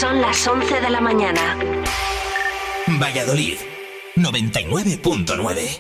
Son las 11 de la mañana. Valladolid, 99.9.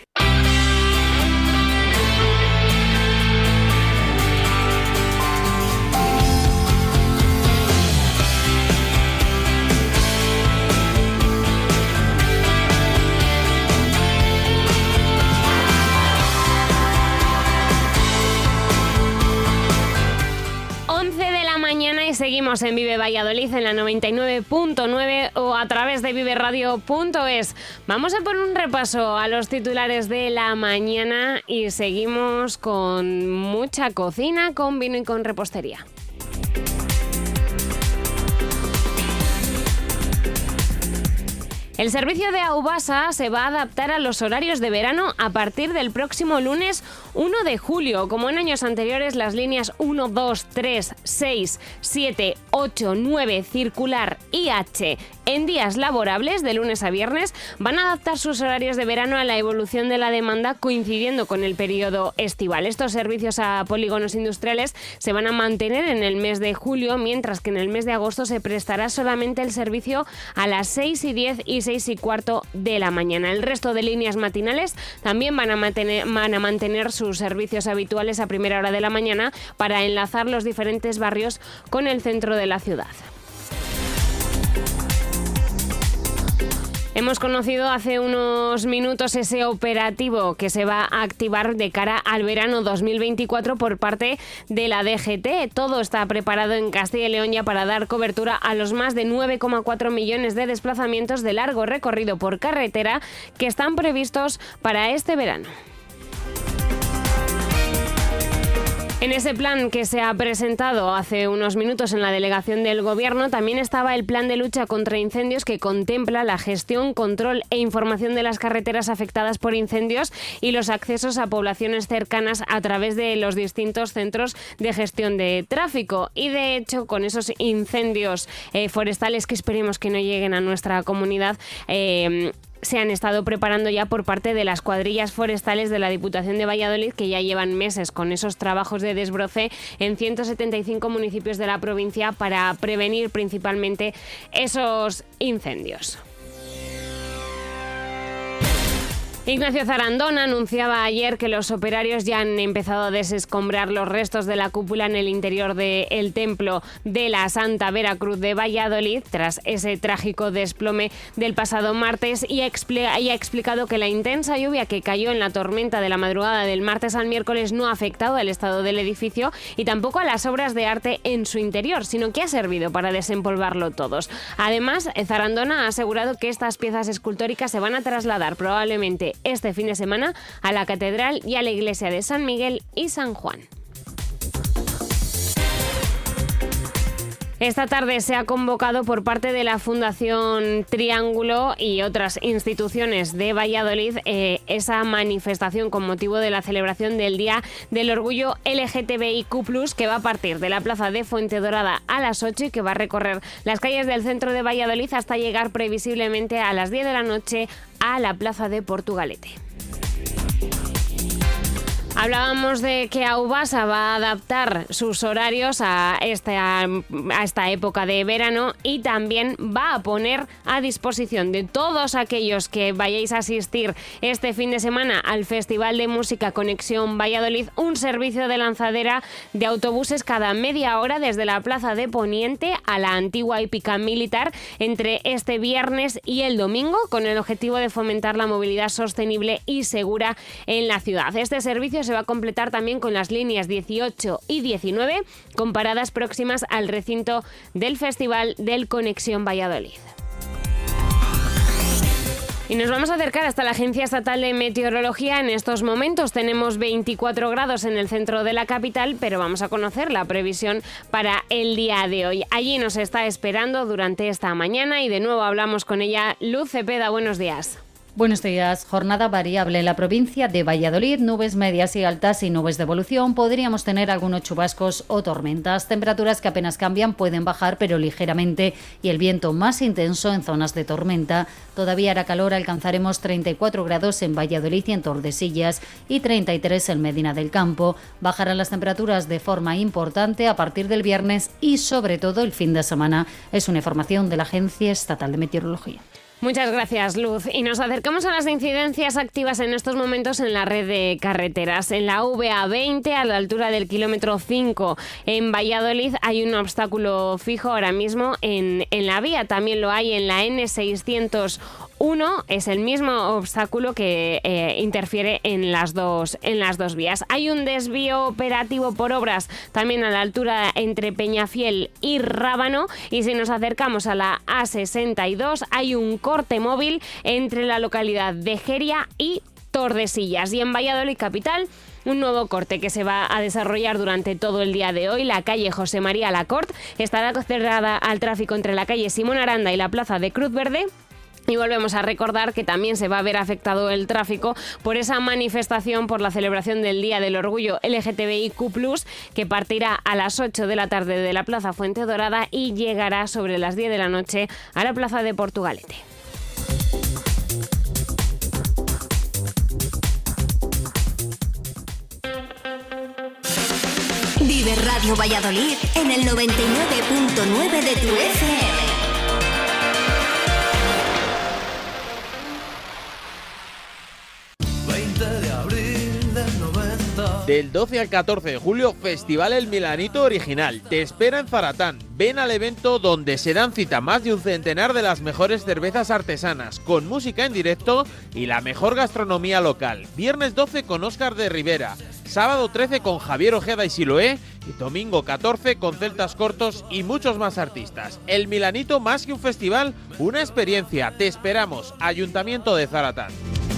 Seguimos en Vive Valladolid en la 99.9 o a través de viveradio.es. Vamos a poner un repaso a los titulares de la mañana y seguimos con mucha cocina, con vino y con repostería. El servicio de Aubasa se va a adaptar a los horarios de verano a partir del próximo lunes 1 de julio. Como en años anteriores, las líneas 1, 2, 3, 6, 7, 8, 9, circular y H en días laborables de lunes a viernes van a adaptar sus horarios de verano a la evolución de la demanda coincidiendo con el periodo estival. Estos servicios a polígonos industriales se van a mantener en el mes de julio, mientras que en el mes de agosto se prestará solamente el servicio a las 6 y 10 y 6 y cuarto de la mañana. El resto de líneas matinales también van a mantener sus servicios habituales a primera hora de la mañana para enlazar los diferentes barrios con el centro de la ciudad. Hemos conocido hace unos minutos ese operativo que se va a activar de cara al verano 2024 por parte de la DGT. Todo está preparado en Castilla y León ya para dar cobertura a los más de 9,4 millones de desplazamientos de largo recorrido por carretera que están previstos para este verano. En ese plan que se ha presentado hace unos minutos en la delegación del Gobierno también estaba el plan de lucha contra incendios que contempla la gestión, control e información de las carreteras afectadas por incendios y los accesos a poblaciones cercanas a través de los distintos centros de gestión de tráfico. Y de hecho, con esos incendios forestales que esperemos que no lleguen a nuestra comunidad, se han estado preparando ya por parte de las cuadrillas forestales de la Diputación de Valladolid, que ya llevan meses con esos trabajos de desbroce en 175 municipios de la provincia para prevenir principalmente esos incendios. Ignacio Zarandona anunciaba ayer que los operarios ya han empezado a desescombrar los restos de la cúpula en el interior del templo de la Santa Veracruz de Valladolid tras ese trágico desplome del pasado martes y ha explicado que la intensa lluvia que cayó en la tormenta de la madrugada del martes al miércoles no ha afectado al estado del edificio y tampoco a las obras de arte en su interior, sino que ha servido para desempolvarlo todos. Además, Zarandona ha asegurado que estas piezas escultóricas se van a trasladar probablemente este fin de semana a la catedral y a la iglesia de San Miguel y San Juan. Esta tarde se ha convocado por parte de la Fundación Triángulo y otras instituciones de Valladolid esa manifestación con motivo de la celebración del Día del Orgullo LGTBIQ+, que va a partir de la plaza de Fuentedrada a las 8 y que va a recorrer las calles del centro de Valladolid hasta llegar previsiblemente a las 10 de la noche a la plaza de Portugalete. Hablábamos de que Aubasa va a adaptar sus horarios a esta época de verano y también va a poner a disposición de todos aquellos que vayáis a asistir este fin de semana al Festival de Música Conexión Valladolid un servicio de lanzadera de autobuses cada media hora desde la Plaza de Poniente a la antigua hípica militar entre este viernes y el domingo con el objetivo de fomentar la movilidad sostenible y segura en la ciudad. Este servicio se va a completar también con las líneas 18 y 19 con paradas próximas al recinto del Festival del Conexión Valladolid. Y nos vamos a acercar hasta la Agencia Estatal de Meteorología. En estos momentos tenemos 24 grados en el centro de la capital, pero vamos a conocer la previsión para el día de hoy. Allí nos está esperando durante esta mañana y de nuevo hablamos con ella. Luz Cepeda, buenos días. Buenos días. Jornada variable en la provincia de Valladolid. Nubes medias y altas y nubes de evolución. Podríamos tener algunos chubascos o tormentas. Temperaturas que apenas cambian, pueden bajar, pero ligeramente. Y el viento más intenso en zonas de tormenta. Todavía hará calor. Alcanzaremos 34 grados en Valladolid y en Tordesillas y 33 en Medina del Campo. Bajarán las temperaturas de forma importante a partir del viernes y sobre todo el fin de semana. Es una información de la Agencia Estatal de Meteorología. Muchas gracias, Luz. Y nos acercamos a las incidencias activas en estos momentos en la red de carreteras. En la VA20, a la altura del kilómetro 5 en Valladolid, hay un obstáculo fijo ahora mismo en la vía. También lo hay en la N601. Es el mismo obstáculo que interfiere en las dos vías. Hay un desvío operativo por obras también a la altura entre Peñafiel y Rábano. Y si nos acercamos a la A62, hay un corte móvil entre la localidad de Jeria y Tordesillas. Y en Valladolid capital, un nuevo corte que se va a desarrollar durante todo el día de hoy. La calle José María Lacort estará cerrada al tráfico entre la calle Simón Aranda y la plaza de Cruz Verde. Y volvemos a recordar que también se va a ver afectado el tráfico por esa manifestación por la celebración del Día del Orgullo LGTBIQ+, que partirá a las 8 de la tarde de la Plaza Fuente Dorada y llegará sobre las 10 de la noche a la Plaza de Portugalete. Vive Radio Valladolid en el 99.9 de tu FM. Del 12 al 14 de julio, Festival El Milanito Original. Te espera en Zaratán. Ven al evento donde se dan cita más de un centenar de las mejores cervezas artesanas, con música en directo y la mejor gastronomía local. Viernes 12 con Óscar de Rivera, sábado 13 con Javier Ojeda y Siloé y domingo 14 con Celtas Cortos y muchos más artistas. El Milanito, más que un festival, una experiencia. Te esperamos. Ayuntamiento de Zaratán.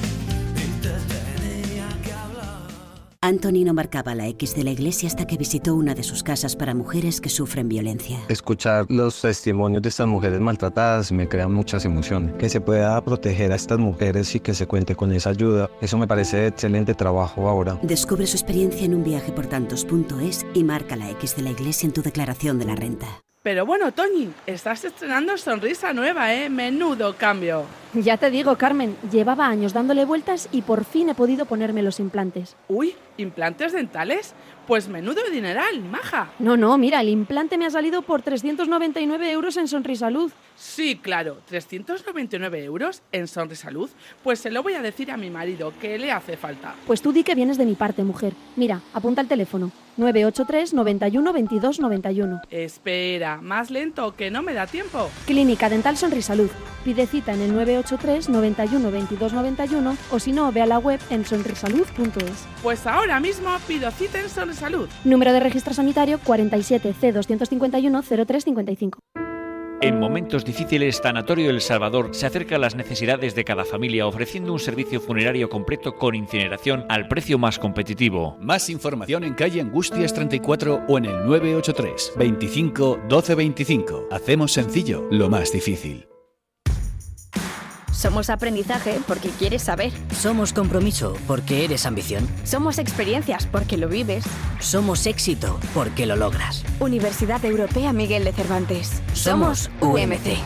Anthony no marcaba la X de la iglesia hasta que visitó una de sus casas para mujeres que sufren violencia. Escuchar los testimonios de estas mujeres maltratadas me crea muchas emociones. Que se pueda proteger a estas mujeres y que se cuente con esa ayuda, eso me parece excelente trabajo ahora. Descubre su experiencia en unviajeportantos.es y marca la X de la iglesia en tu declaración de la renta. Pero bueno, Toñi, estás estrenando sonrisa nueva, ¿eh? Menudo cambio. Ya te digo, Carmen, llevaba años dándole vueltas y por fin he podido ponerme los implantes. Uy, ¿implantes dentales? Pues menudo dineral, maja. No, mira, el implante me ha salido por 399 euros en Sonrisalud. Sí, claro, 399 euros en Sonrisalud. Pues se lo voy a decir a mi marido, que le hace falta. Pues tú di que vienes de mi parte, mujer. Mira, apunta el teléfono. 983 91 22 91. Espera, más lento, que no me da tiempo. Clínica Dental Sonrisalud. Pide cita en el 983 91 22 91 o si no, ve a la web en sonrisalud.es. Pues ahora mismo pido cita en Sonrisalud. Número de registro sanitario 47 C 251 0355. En momentos difíciles, Tanatorio El Salvador se acerca a las necesidades de cada familia ofreciendo un servicio funerario completo con incineración al precio más competitivo. Más información en calle Angustias 34 o en el 983 25 12 25. Hacemos sencillo lo más difícil. Somos aprendizaje porque quieres saber. Somos compromiso porque eres ambición. Somos experiencias porque lo vives. Somos éxito porque lo logras. Universidad Europea Miguel de Cervantes. Somos UMC.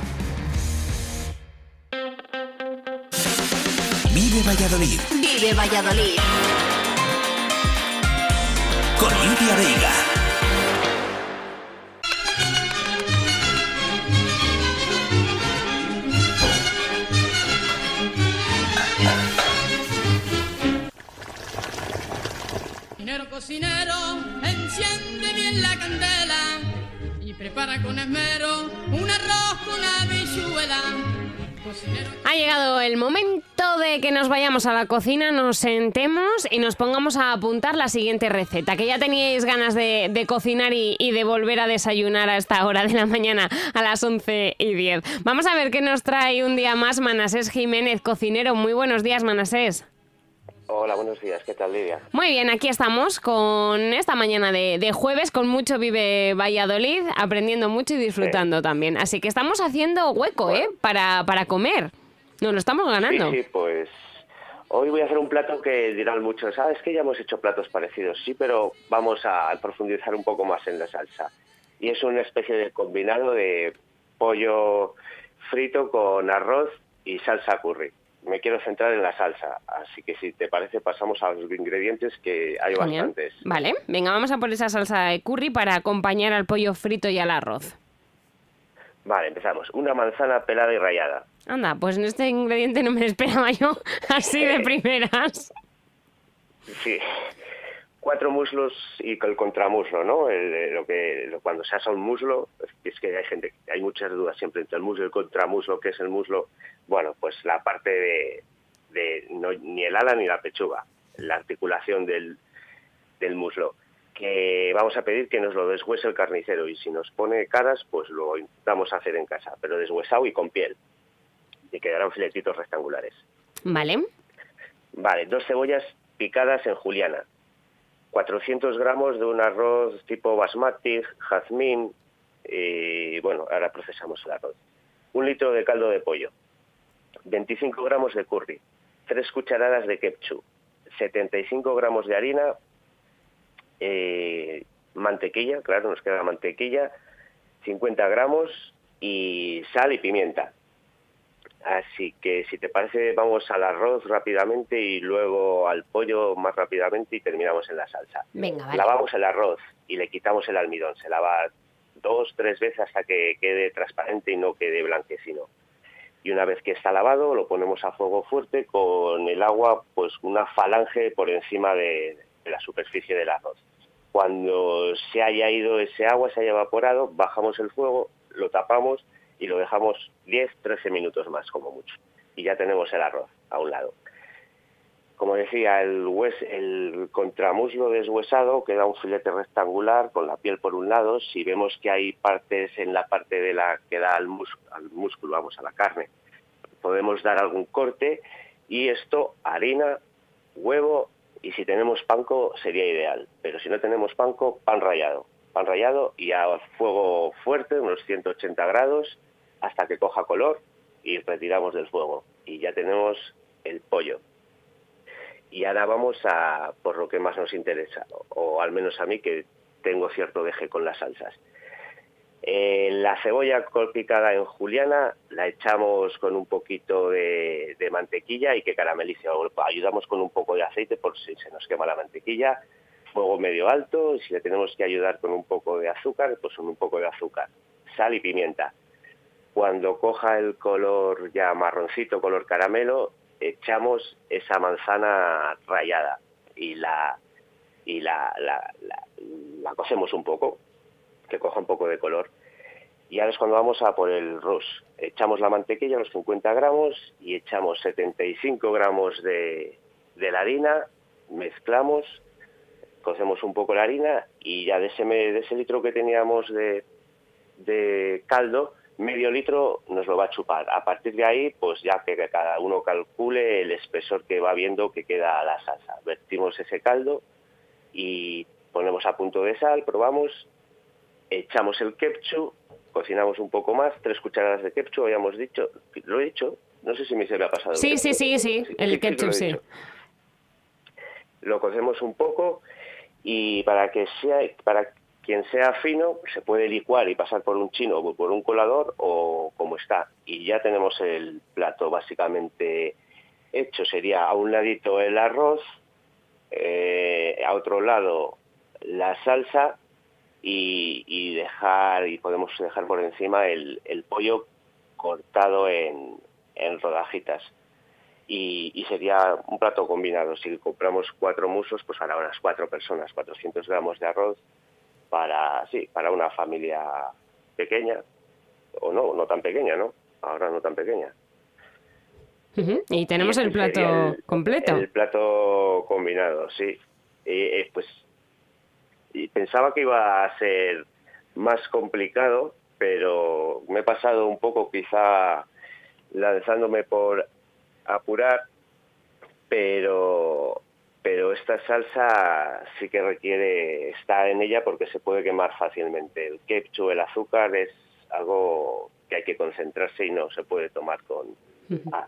Vive Valladolid. Vive Valladolid. Con Lidia Veiga. Cocinero, enciende bien la candela y prepara con esmero un arroz con habichuela. Ha llegado el momento de que nos vayamos a la cocina, nos sentemos y nos pongamos a apuntar la siguiente receta, que ya teníais ganas de cocinar y de volver a desayunar a esta hora de la mañana, a las 11:10. Vamos a ver qué nos trae un día más Manasés Jiménez, cocinero. Muy buenos días, Manasés. Hola, buenos días. ¿Qué tal, Lidia? Muy bien, aquí estamos con esta mañana de jueves, con mucho Vive Valladolid, aprendiendo mucho y disfrutando también. Así que estamos haciendo hueco, para comer. No, lo estamos ganando. Sí, pues hoy voy a hacer un plato que dirán muchos, es que ya hemos hecho platos parecidos. Sí, pero vamos a profundizar un poco más en la salsa. Y es una especie de combinado de pollo frito con arroz y salsa curry. Me quiero centrar en la salsa, así que si te parece pasamos a los ingredientes, que hay Genial. bastantes. Vale, venga, vamos a por esa salsa de curry para acompañar al pollo frito y al arroz. Vale, empezamos. Una manzana pelada y rallada. Anda, pues en este ingrediente no me lo esperaba yo así de primeras. Sí. 4 muslos y el contramuslo, ¿no? Cuando se asa un muslo, es que hay muchas dudas siempre entre el muslo y el contramuslo. ¿Qué es el muslo? Bueno, pues la parte no, ni el ala ni la pechuga, la articulación del muslo. Que vamos a pedir que nos lo deshuese el carnicero, y si nos pone caras, pues lo intentamos hacer en casa, pero deshuesado y con piel, y quedarán filetitos rectangulares. Vale. Vale, 2 cebollas picadas en juliana, 400 gramos de un arroz tipo basmati, jazmín, y bueno, ahora procesamos el arroz. 1 litro de caldo de pollo, 25 gramos de curry, 3 cucharadas de ketchup, 75 gramos de harina, mantequilla, claro, nos queda mantequilla, 50 gramos y sal y pimienta. Así que si te parece vamos al arroz rápidamente y luego al pollo más rápidamente y terminamos en la salsa. Venga, vale. Lavamos el arroz y le quitamos el almidón. Se lava 2-3 veces hasta que quede transparente y no quede blanquecino. Y una vez que está lavado lo ponemos a fuego fuerte con el agua, pues una falange por encima de la superficie del arroz. Cuando se haya ido ese agua, se haya evaporado, bajamos el fuego, lo tapamos y lo dejamos 10-13 minutos más, como mucho. Y ya tenemos el arroz a un lado. Como decía, el contramuslo deshuesado queda un filete rectangular con la piel por un lado. Si vemos que hay partes en la parte de la que da al músculo, vamos, a la carne, podemos dar algún corte. Y esto, harina, huevo, y si tenemos panko sería ideal. Pero si no tenemos panko, pan rallado y a fuego fuerte, unos 180 grados, hasta que coja color y retiramos del fuego. Y ya tenemos el pollo. Y ahora vamos a por lo que más nos interesa, o al menos a mí, que tengo cierto deje con las salsas. La cebolla picada en juliana la echamos con un poquito de mantequilla y que caramelice. Ayudamos con un poco de aceite por si se nos quema la mantequilla. Fuego medio alto, y si le tenemos que ayudar con un poco de azúcar, pues con un poco de azúcar. Sal y pimienta. Cuando coja el color ya marroncito, color caramelo, echamos esa manzana rallada y la cocemos un poco, que coja un poco de color. Y ahora es cuando vamos a por el rush. Echamos la mantequilla, los 50 gramos, y echamos 75 gramos de la harina, mezclamos, cocemos un poco la harina, y ya de ese litro que teníamos de caldo, medio litro nos lo va a chupar. A partir de ahí, pues ya que cada uno calcule el espesor que va viendo que queda la salsa. Vertimos ese caldo y ponemos a punto de sal, probamos, echamos el ketchup, cocinamos un poco más, 3 cucharadas de ketchup, habíamos dicho, lo he dicho, no sé si se me ha pasado. Sí, el ketchup sí. Lo cocemos un poco y para quien sea fino, se puede licuar y pasar por un chino o por un colador o como está. Y ya tenemos el plato básicamente hecho. Sería a un ladito el arroz, a otro lado la salsa y podemos dejar por encima el pollo cortado en rodajitas. Y sería un plato combinado. Si compramos 4 musos, pues para unas 4 personas, 400 gramos de arroz, para una familia pequeña, o no tan pequeña, ¿no? Ahora no tan pequeña. Y tenemos el plato completo. El plato combinado, sí. Pues y pensaba que iba a ser más complicado, pero me he pasado un poco quizá lanzándome por apurar, pero esta salsa sí que requiere estar en ella porque se puede quemar fácilmente. El ketchup, el azúcar es algo que hay que concentrarse y no se puede tomar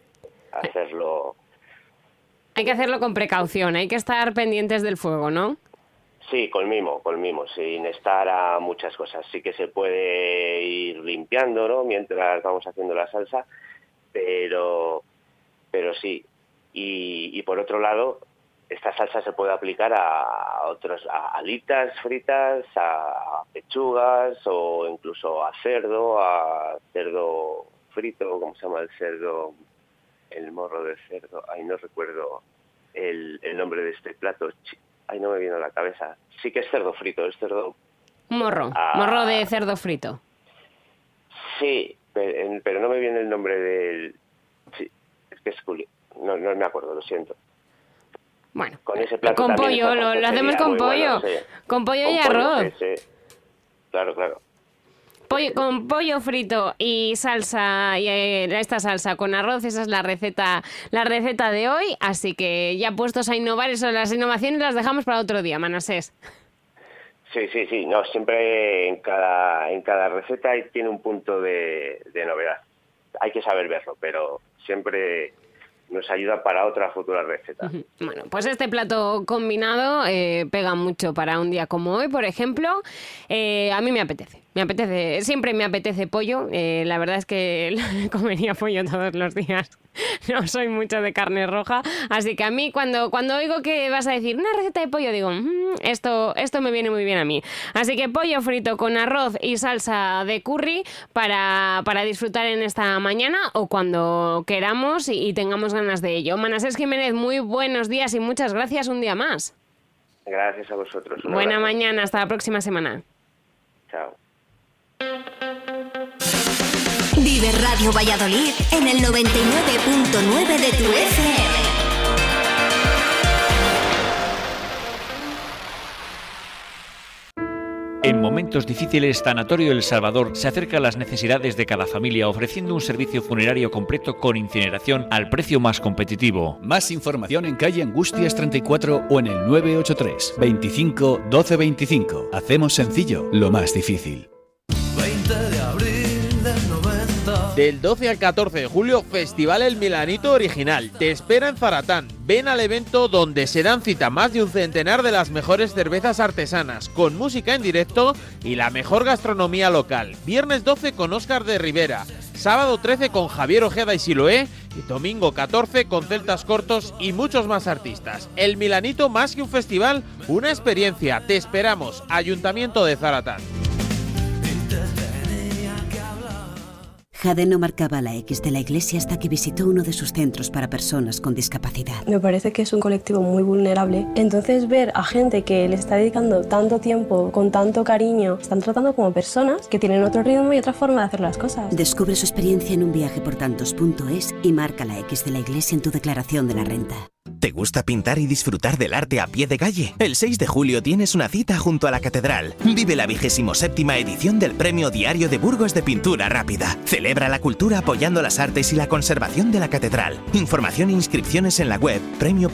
hacerlo. Hay que hacerlo con precaución, hay que estar pendientes del fuego, ¿no? Sí, con mimo, sin estar a muchas cosas. Sí que se puede ir limpiando, ¿no?, mientras vamos haciendo la salsa, pero sí. Y por otro lado, esta salsa se puede aplicar a alitas fritas, a pechugas o incluso a cerdo frito. ¿Cómo se llama el cerdo? El morro de cerdo. Ay, no recuerdo el nombre de este plato. Ay, no me viene a la cabeza. Sí que es cerdo frito, es cerdo... Morro de cerdo frito. Sí, pero no me viene el nombre del... Sí, es que es Julio. No me acuerdo, lo siento. Bueno, con ese plato con pollo, lo hacemos con pollo. Bueno, sí. Con pollo y arroz. Sí. Claro. Con pollo frito y salsa, y esta salsa con arroz, esa es la receta de hoy, así que ya puestos a innovar, las innovaciones las dejamos para otro día, Manasés. Sí, no, siempre en cada receta tiene un punto de novedad. Hay que saber verlo, pero siempre nos ayuda para otra futura receta. Bueno, pues este plato combinado pega mucho para un día como hoy, por ejemplo. A mí me apetece, siempre me apetece pollo. La verdad es que comería pollo todos los días. No soy mucho de carne roja, así que a mí cuando oigo que vas a decir una receta de pollo, digo, esto me viene muy bien a mí. Así que pollo frito con arroz y salsa de curry para disfrutar en esta mañana o cuando queramos y tengamos ganas de ello. Manasés Jiménez, muy buenos días y muchas gracias un día más. Gracias a vosotros. Buena mañana, hasta la próxima semana. Chao. Vive Radio Valladolid en el 99.9 de tu FM. En momentos difíciles, Tanatorio El Salvador se acerca a las necesidades de cada familia ofreciendo un servicio funerario completo con incineración al precio más competitivo. Más información en calle Angustias 34 o en el 983 25 12 25. Hacemos sencillo lo más difícil. 20 de abril del 90. Del 12 al 14 de julio, Festival El Milanito Original. Te espera en Zaratán. Ven al evento donde se dan cita más de un centenar de las mejores cervezas artesanas, con música en directo y la mejor gastronomía local. Viernes 12 con Óscar de Rivera, sábado 13 con Javier Ojeda y Siloé y domingo 14 con Celtas Cortos y muchos más artistas. El Milanito, más que un festival, una experiencia. Te esperamos. Ayuntamiento de Zaratán. Jade no marcaba la X de la iglesia hasta que visitó uno de sus centros para personas con discapacidad. Me parece que es un colectivo muy vulnerable. Entonces ver a gente que le está dedicando tanto tiempo, con tanto cariño, están tratando como personas que tienen otro ritmo y otra forma de hacer las cosas. Descubre su experiencia en unviajeportantos.es y marca la X de la iglesia en tu declaración de la renta. ¿Te gusta pintar y disfrutar del arte a pie de calle? El 6 de julio tienes una cita junto a la Catedral. Vive la 27ª edición del Premio Diario de Burgos de Pintura Rápida. Celebra la cultura apoyando las artes y la conservación de la Catedral. Información e inscripciones en la web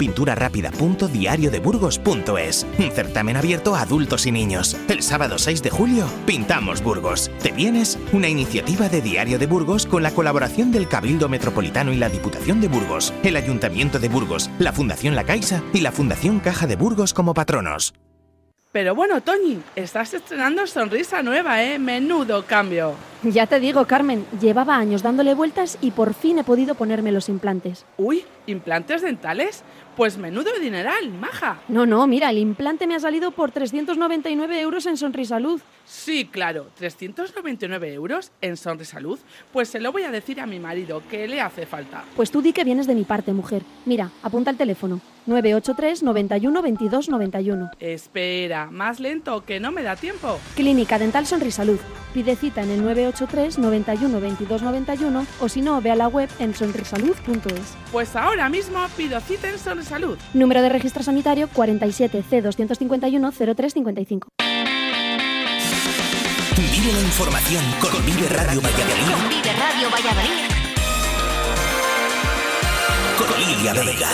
premiopinturarápida.diariodeburgos.es. Un certamen abierto a adultos y niños. El sábado 6 de julio, pintamos Burgos. ¿Te vienes? Una iniciativa de Diario de Burgos con la colaboración del Cabildo Metropolitano y la Diputación de Burgos, el Ayuntamiento de Burgos, la Fundación La Caixa y la Fundación Caja de Burgos como patronos. Pero bueno, Toñi, estás estrenando sonrisa nueva, ¿eh? Menudo cambio. Ya te digo, Carmen, llevaba años dándole vueltas y por fin he podido ponerme los implantes. Uy, ¿implantes dentales? Pues menudo dineral, maja. No, mira, el implante me ha salido por 399 euros en Sonrisalud. Sí, claro, 399 euros en Sonrisalud. Pues se lo voy a decir a mi marido, que le hace falta. Pues tú di que vienes de mi parte, mujer. Mira, apunta el teléfono. 983 91 22 91. Espera, más lento, que no me da tiempo. Clínica Dental Sonrisalud. Pide cita en el 983 91 22 91 o si no, ve a la web en sonrisalud.es. Pues ahora mismo pido cita en Sonrisalud. Número de registro sanitario 47 C 251 0355. Vive la información con Vive Radio Valladolid. Con Vive Radio Valladolid. Con Lidia Vega.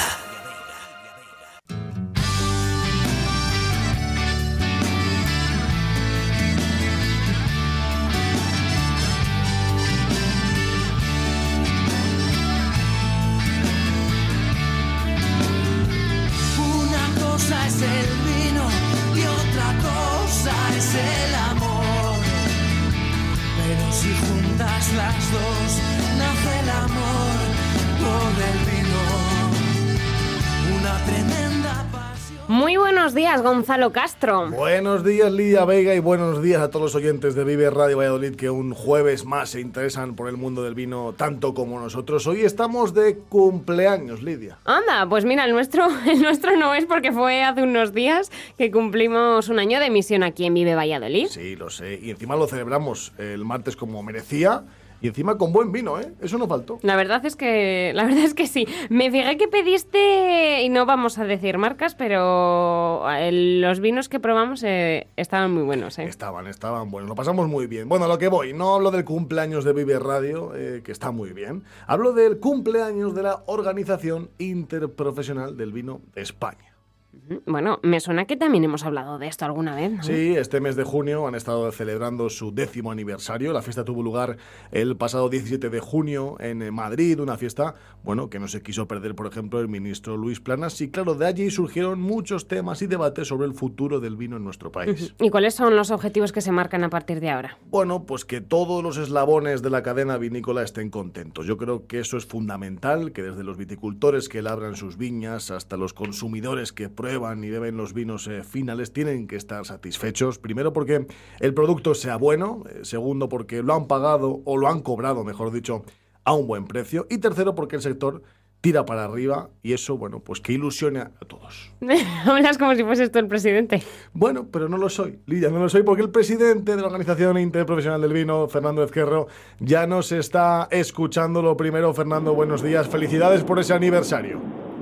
las dos nace el amor por el vino, una tremenda pasión. Muy buenos días, Gonzalo Castro. Buenos días, Lidia Vega, y buenos días a todos los oyentes de Vive Radio Valladolid que un jueves más se interesan por el mundo del vino tanto como nosotros. Hoy estamos de cumpleaños, Lidia. Anda, pues mira, el nuestro no es, porque fue hace unos días que cumplimos un año de emisión aquí en Vive Valladolid. Sí, lo sé, y encima lo celebramos el martes como merecía. Y encima con buen vino, ¿eh? Eso no faltó. La verdad es que sí. Me fijé que pediste, y no vamos a decir marcas, pero los vinos que probamos estaban muy buenos, ¿eh? Estaban buenos. Lo pasamos muy bien. Bueno, a lo que voy. No hablo del cumpleaños de Vive Radio, que está muy bien. Hablo del cumpleaños de la Organización Interprofesional del Vino de España. Bueno, me suena que también hemos hablado de esto alguna vez, ¿no? Sí, este mes de junio han estado celebrando su 10º aniversario. La fiesta tuvo lugar el pasado 17 de junio en Madrid, una fiesta, bueno, que no se quiso perder, por ejemplo, el ministro Luis Planas. Y claro, de allí surgieron muchos temas y debates sobre el futuro del vino en nuestro país. ¿Y cuáles son los objetivos que se marcan a partir de ahora? Bueno, pues que todos los eslabones de la cadena vinícola estén contentos. Yo creo que eso es fundamental, que desde los viticultores que labran sus viñas hasta los consumidores que prueban y beben los vinos finales tienen que estar satisfechos. Primero, porque el producto sea bueno. Segundo, porque lo han pagado o lo han cobrado, mejor dicho, a un buen precio. Y tercero, porque el sector tira para arriba y eso, bueno, pues que ilusione a todos. Hablas como si fueses tú el presidente. Bueno, pero no lo soy, Lidia, no lo soy, porque el presidente de la Organización Interprofesional del Vino, Fernando Ezquerro, ya nos está escuchando. Lo primero, Fernando, buenos días. Felicidades por ese aniversario.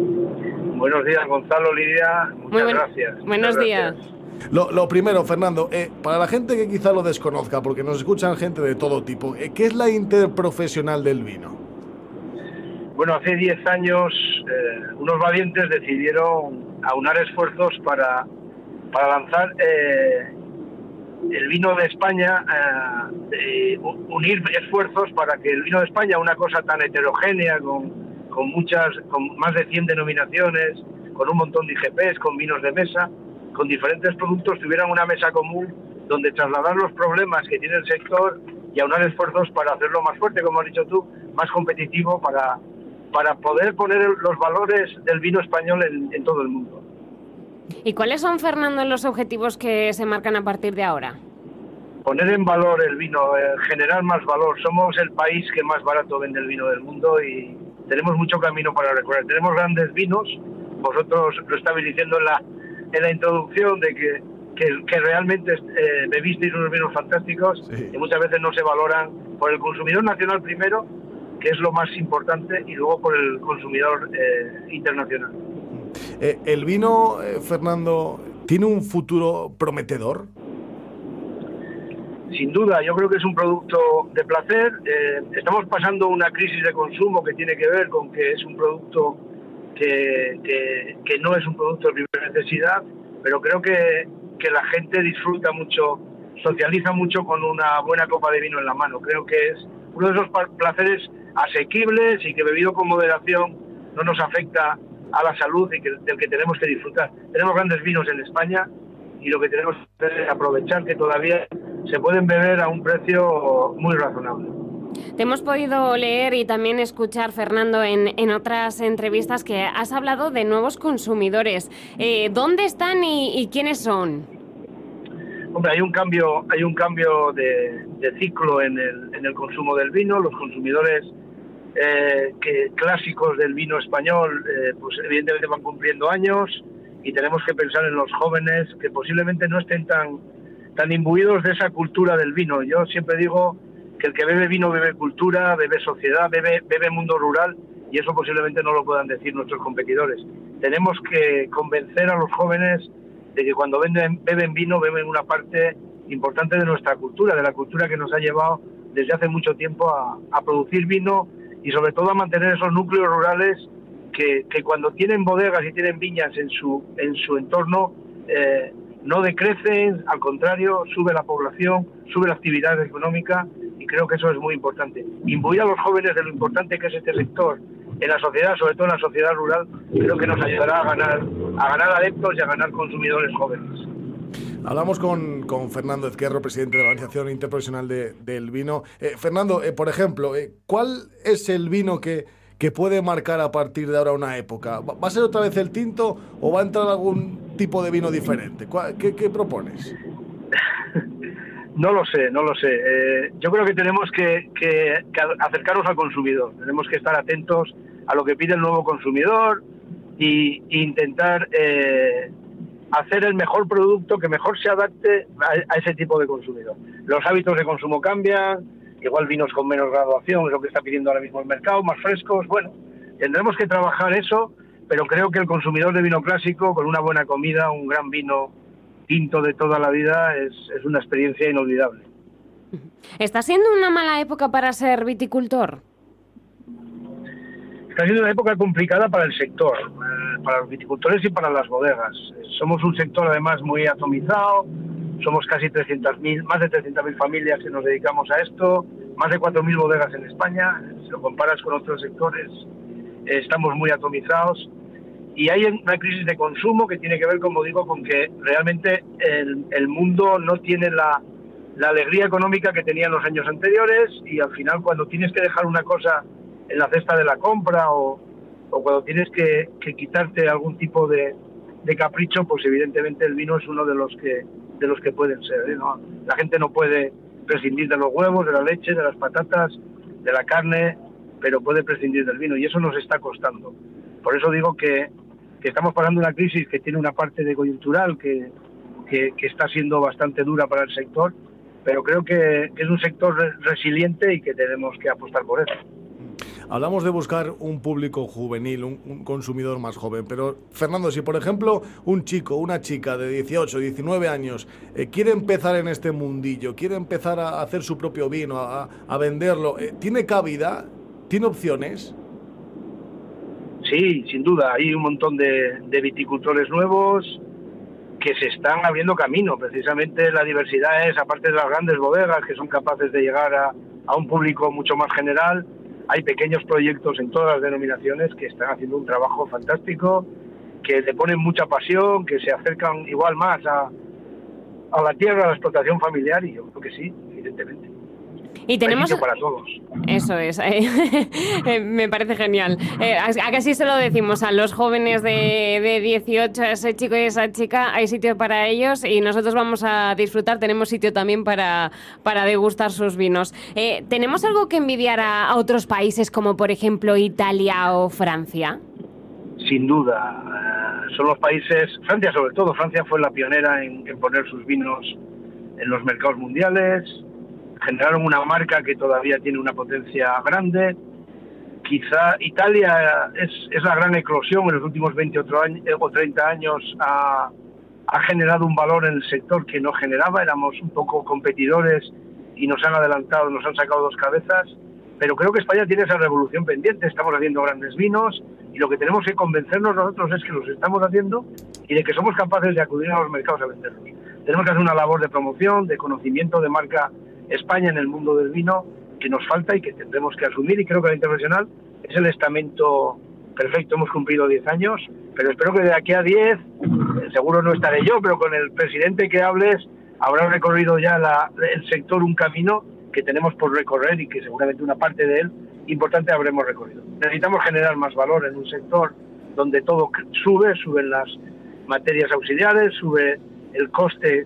Buenos días, Gonzalo, Lidia. Muchas gracias. Buenos días. Lo primero, Fernando, para la gente que quizá lo desconozca, porque nos escuchan gente de todo tipo, ¿qué es la Interprofesional del Vino? Bueno, hace 10 años unos valientes decidieron aunar esfuerzos para lanzar el vino de España, unir esfuerzos para que el vino de España, una cosa tan heterogénea, con más de 100 denominaciones, con un montón de IGPs, con vinos de mesa, con diferentes productos, tuvieran una mesa común donde trasladar los problemas que tiene el sector y aunar esfuerzos para hacerlo más fuerte, como has dicho tú, más competitivo, para poder poner los valores del vino español en todo el mundo. ¿Y cuáles son, Fernando, los objetivos que se marcan a partir de ahora? Poner en valor el vino, generar más valor. Somos el país que más barato vende el vino del mundo y tenemos mucho camino para recorrer. Tenemos grandes vinos, vosotros lo estabais diciendo en la introducción, de que realmente bebisteis unos vinos fantásticos, sí, y muchas veces no se valoran por el consumidor nacional primero, que es lo más importante, y luego por el consumidor internacional. ¿El vino, Fernando, tiene un futuro prometedor? Sin duda, yo creo que es un producto de placer. Estamos pasando una crisis de consumo que tiene que ver con que es un producto que no es un producto de primera necesidad, pero creo que la gente disfruta mucho, socializa mucho con una buena copa de vino en la mano. Creo que es uno de esos placeres asequibles y que, bebido con moderación, no nos afecta a la salud y del que tenemos que disfrutar. Tenemos grandes vinos en España y lo que tenemos que hacer es aprovechar que todavía se pueden beber a un precio muy razonable. Te hemos podido leer y también escuchar, Fernando, en otras entrevistas que has hablado de nuevos consumidores. ¿Dónde están y quiénes son? Hombre, hay un cambio de ciclo en el consumo del vino. Los consumidores clásicos del vino español, pues evidentemente van cumpliendo años, y tenemos que pensar en los jóvenes que posiblemente no estén tan imbuidos de esa cultura del vino. Yo siempre digo que el que bebe vino bebe cultura, bebe sociedad, bebe mundo rural, y eso posiblemente no lo puedan decir nuestros competidores. Tenemos que convencer a los jóvenes de que cuando beben vino, beben una parte importante de nuestra cultura, de la cultura que nos ha llevado desde hace mucho tiempo a producir vino y sobre todo a mantener esos núcleos rurales que cuando tienen bodegas y tienen viñas en su entorno, no decrecen, al contrario, sube la población, sube la actividad económica, y creo que eso es muy importante. Imbuir a los jóvenes de lo importante que es este sector en la sociedad, sobre todo en la sociedad rural, creo que nos ayudará a ganar adeptos y a ganar consumidores jóvenes. Hablamos con Fernando Ezquerro, presidente de la Organización Interprofesional del Vino. Fernando, por ejemplo, ¿cuál es el vino que puede marcar a partir de ahora una época? ¿Va a ser otra vez el tinto o va a entrar algún tipo de vino diferente? ¿Qué propones? No lo sé. Yo creo que tenemos que acercarnos al consumidor. Tenemos que estar atentos a lo que pide el nuevo consumidor e intentar hacer el mejor producto que mejor se adapte a ese tipo de consumidor. Los hábitos de consumo cambian, igual vinos con menos graduación es lo que está pidiendo ahora mismo el mercado, más frescos. Bueno, tendremos que trabajar eso, pero creo que el consumidor de vino clásico, con una buena comida, un gran vino tinto de toda la vida, es una experiencia inolvidable. ¿Está siendo una mala época para ser viticultor? Está siendo una época complicada para el sector, para los viticultores y para las bodegas. Somos un sector además muy atomizado, somos casi más de 300.000 familias que nos dedicamos a esto, más de 4.000 bodegas en España. Si lo comparas con otros sectores, estamos muy atomizados. Y hay una crisis de consumo que tiene que ver, como digo, con que realmente el mundo no tiene la alegría económica que tenía en los años anteriores, y al final cuando tienes que dejar una cosa en la cesta de la compra o cuando tienes que quitarte algún tipo de capricho, pues evidentemente el vino es uno de los que pueden ser, ¿no? La gente no puede prescindir de los huevos, de la leche, de las patatas, de la carne, pero puede prescindir del vino, y eso nos está costando. Por eso digo que estamos pasando una crisis que tiene una parte de coyuntural que está siendo bastante dura para el sector, pero creo que es un sector resiliente y que tenemos que apostar por eso. Hablamos de buscar un público juvenil, un consumidor más joven, pero Fernando, si por ejemplo un chico, una chica de 18, 19 años quiere empezar en este mundillo, quiere empezar a hacer su propio vino, a venderlo, ¿tiene cabida? ¿Tiene opciones? Sí, sin duda, hay un montón de viticultores nuevos que se están abriendo camino. Precisamente la diversidad es, aparte de las grandes bodegas que son capaces de llegar a un público mucho más general, hay pequeños proyectos en todas las denominaciones que están haciendo un trabajo fantástico, que le ponen mucha pasión, que se acercan igual más a la tierra, a la explotación familiar, y yo creo que sí, evidentemente. Y tenemos para todos. Eso es, me parece genial. ¿A que sí se lo decimos a los jóvenes de 18, a ese chico y esa chica? Hay sitio para ellos y nosotros vamos a disfrutar. Tenemos sitio también para degustar sus vinos. ¿Tenemos algo que envidiar a otros países como por ejemplo Italia o Francia? Sin duda, son los países, Francia sobre todo. Francia fue la pionera en poner sus vinos en los mercados mundiales. Generaron una marca que todavía tiene una potencia grande. Quizá Italia es la gran eclosión en los últimos 20 o 30 años. Ha generado un valor en el sector que no generaba. Éramos un poco competidores y nos han adelantado, nos han sacado dos cabezas. Pero creo que España tiene esa revolución pendiente. Estamos haciendo grandes vinos y lo que tenemos que convencernos nosotros es que los estamos haciendo y de que somos capaces de acudir a los mercados a venderlos. Tenemos que hacer una labor de promoción, de conocimiento de marca España en el mundo del vino que nos falta y que tendremos que asumir, y creo que la Interprofesional es el estamento perfecto. Hemos cumplido 10 años, pero espero que de aquí a 10, seguro no estaré yo, pero con el presidente que hables habrá recorrido ya el sector un camino que tenemos por recorrer y que seguramente una parte de él importante habremos recorrido. Necesitamos generar más valor en un sector donde todo suben las materias auxiliares, sube el coste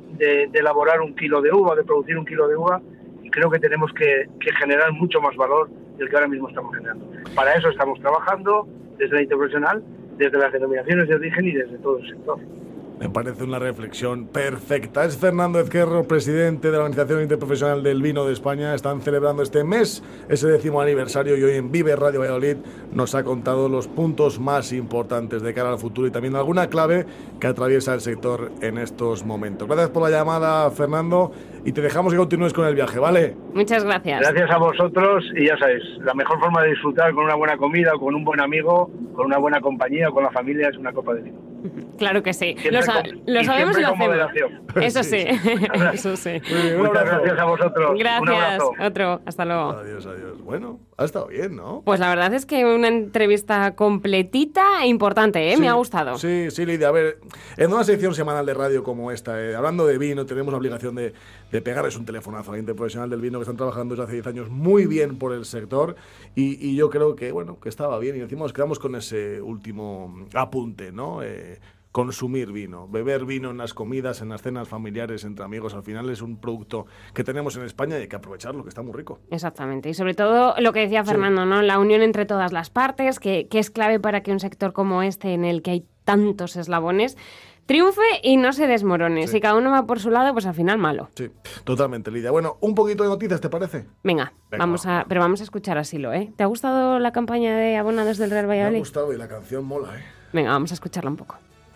de elaborar un kilo de uva, de producir un kilo de uva, y creo que tenemos que generar mucho más valor del que ahora mismo estamos generando. Para eso estamos trabajando desde la Interprofesional, desde las denominaciones de origen y desde todo el sector. Me parece una reflexión perfecta. Es Fernando Ezquerro, presidente de la Organización Interprofesional del Vino de España. Están celebrando este mes ese 10º aniversario y hoy en Vive Radio Valladolid nos ha contado los puntos más importantes de cara al futuro y también alguna clave que atraviesa el sector en estos momentos. Gracias por la llamada, Fernando, y te dejamos que continúes con el viaje, ¿vale? Muchas gracias. Gracias a vosotros, y ya sabéis, la mejor forma de disfrutar con una buena comida, con un buen amigo, con una buena compañía, con la familia, es una copa de vino. Claro que sí. Siempre Lo sabemos y lo con hacemos. moderación. Eso sí. Eso sí. Muchas gracias a vosotros. Un Gracias. abrazo. Otro. Hasta luego. Adiós. Bueno, ha estado bien, ¿no? Pues la verdad es que una entrevista completita e importante, ¿eh? Sí, Me ha gustado. Sí, Lidia. A ver, en una sección semanal de radio como esta, hablando de vino, tenemos la obligación de pegarles un telefonazo a la gente profesional del vino que están trabajando desde hace 10 años muy bien por el sector y yo creo que, bueno, que estaba bien y encima nos quedamos con ese último apunte, ¿no? Consumir vino, beber vino en las comidas, en las cenas familiares, entre amigos, al final es un producto que tenemos en España y hay que aprovecharlo, que está muy rico. Exactamente, y sobre todo lo que decía Fernando, ¿no? La unión entre todas las partes, que es clave para que un sector como este, en el que hay tantos eslabones, triunfe y no se desmorone. Si cada uno va por su lado, pues al final malo. Sí, totalmente, Lidia. Bueno, un poquito de noticias, ¿te parece? Venga, vamos a escuchar a Silo, ¿eh? ¿Te ha gustado la campaña de abonados del Real Valladolid? Me ha gustado y la canción mola, ¿eh? Venga, vamos a escucharla un poco.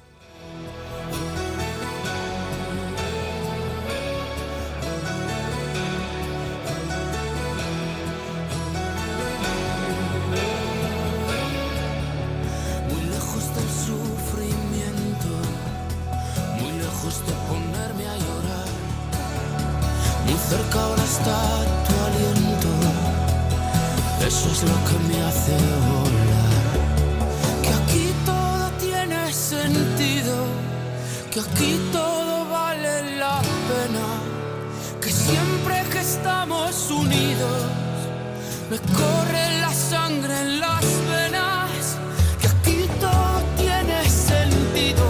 Cerca ahora está tu aliento, eso es lo que me hace volar. Que aquí todo tiene sentido, que aquí todo vale la pena, que siempre que estamos unidos me corre la sangre en las venas, que aquí todo tiene sentido.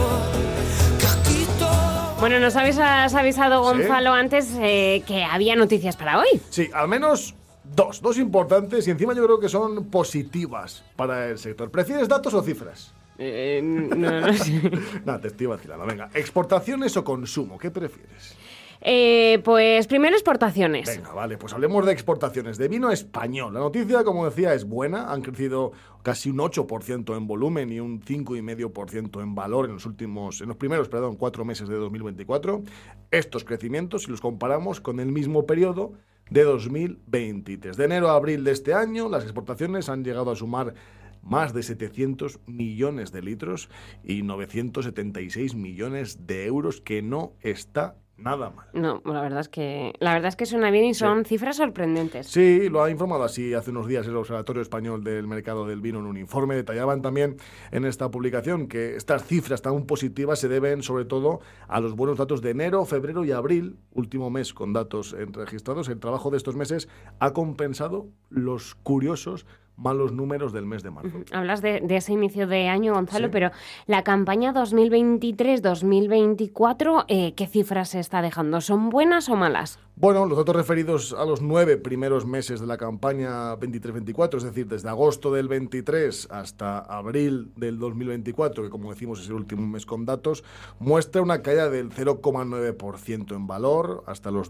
Bueno, nos habéis avisado, Gonzalo, antes que había noticias para hoy. Sí, al menos dos importantes y encima yo creo que son positivas para el sector. ¿Prefieres datos o cifras? No sé. No, te estoy vacilando. Venga, ¿exportaciones o consumo? ¿Qué prefieres? Pues primero exportaciones. Venga, vale, pues hablemos de exportaciones de vino español. La noticia, como decía, es buena. Han crecido casi un 8% en volumen y un 5,5% en valor en los primeros 4 meses de 2024. Estos crecimientos, si los comparamos con el mismo periodo de 2023. De enero a abril de este año, las exportaciones han llegado a sumar más de 700 millones de litros y 976 millones de euros, que no está nada mal. No, la verdad es que suena bien y son cifras sorprendentes. Sí, lo ha informado así hace unos días el Observatorio Español del Mercado del Vino en un informe. Detallaban también en esta publicación que estas cifras tan positivas se deben sobre todo a los buenos datos de enero, febrero y abril, último mes con datos registrados. El trabajo de estos meses ha compensado los curiosos malos números del mes de marzo. Hablas de ese inicio de año, Gonzalo, pero la campaña 2023-2024, ¿qué cifras se está dejando? ¿Son buenas o malas? Bueno, los datos referidos a los 9 primeros meses de la campaña 23-24, es decir, desde agosto del 23 hasta abril del 2024, que como decimos es el último mes con datos, muestra una caída del 0,9% en valor, hasta los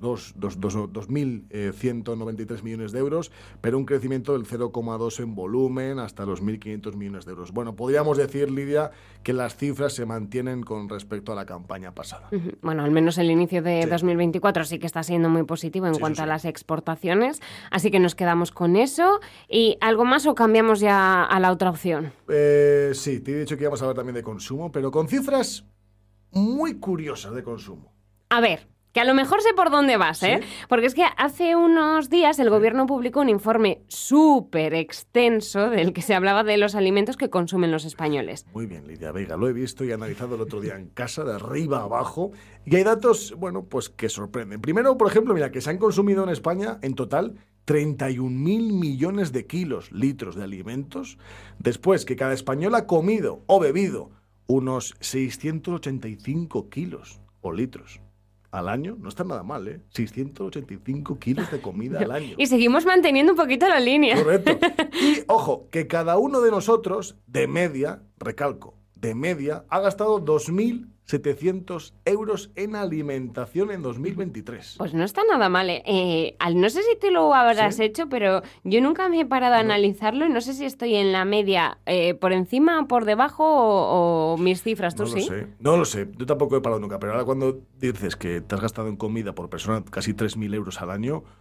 2.193 millones de euros, pero un crecimiento del 0,2% en volumen, hasta los 1.500 millones de euros. Bueno, podríamos decir, Lidia, que las cifras se mantienen con respecto a la campaña pasada. Bueno, al menos el inicio de 2024 sí que está siendo muy positivo en cuanto a las exportaciones, así que nos quedamos con eso. ¿Y algo más o cambiamos ya a la otra opción? Sí, te he dicho que íbamos a hablar también de consumo, pero con cifras muy curiosas de consumo. A ver, que a lo mejor sé por dónde vas, ¿eh? Porque es que hace unos días el gobierno publicó un informe súper extenso del que se hablaba de los alimentos que consumen los españoles. Muy bien, Lidia Vega, lo he visto y analizado el otro día en casa, de arriba a abajo, y hay datos, bueno, pues que sorprenden. Primero, por ejemplo, mira, que se han consumido en España en total 31.000 millones de litros de alimentos. Después, que cada español ha comido o bebido unos 685 kilos o litros al año. No está nada mal, ¿eh? 685 kilos de comida al año. Y seguimos manteniendo un poquito la línea. Correcto. Y, ojo, que cada uno de nosotros, de media, recalco, de media, ha gastado 2.700 euros en alimentación en 2023. Pues no está nada mal, ¿eh? No sé si te lo habrás hecho, pero yo nunca me he parado a analizarlo y no sé si estoy en la media por encima, por debajo o mis cifras. ¿Tú sí? No lo sé, yo tampoco he parado nunca, pero ahora cuando dices que te has gastado en comida por persona casi 3.000 euros al año,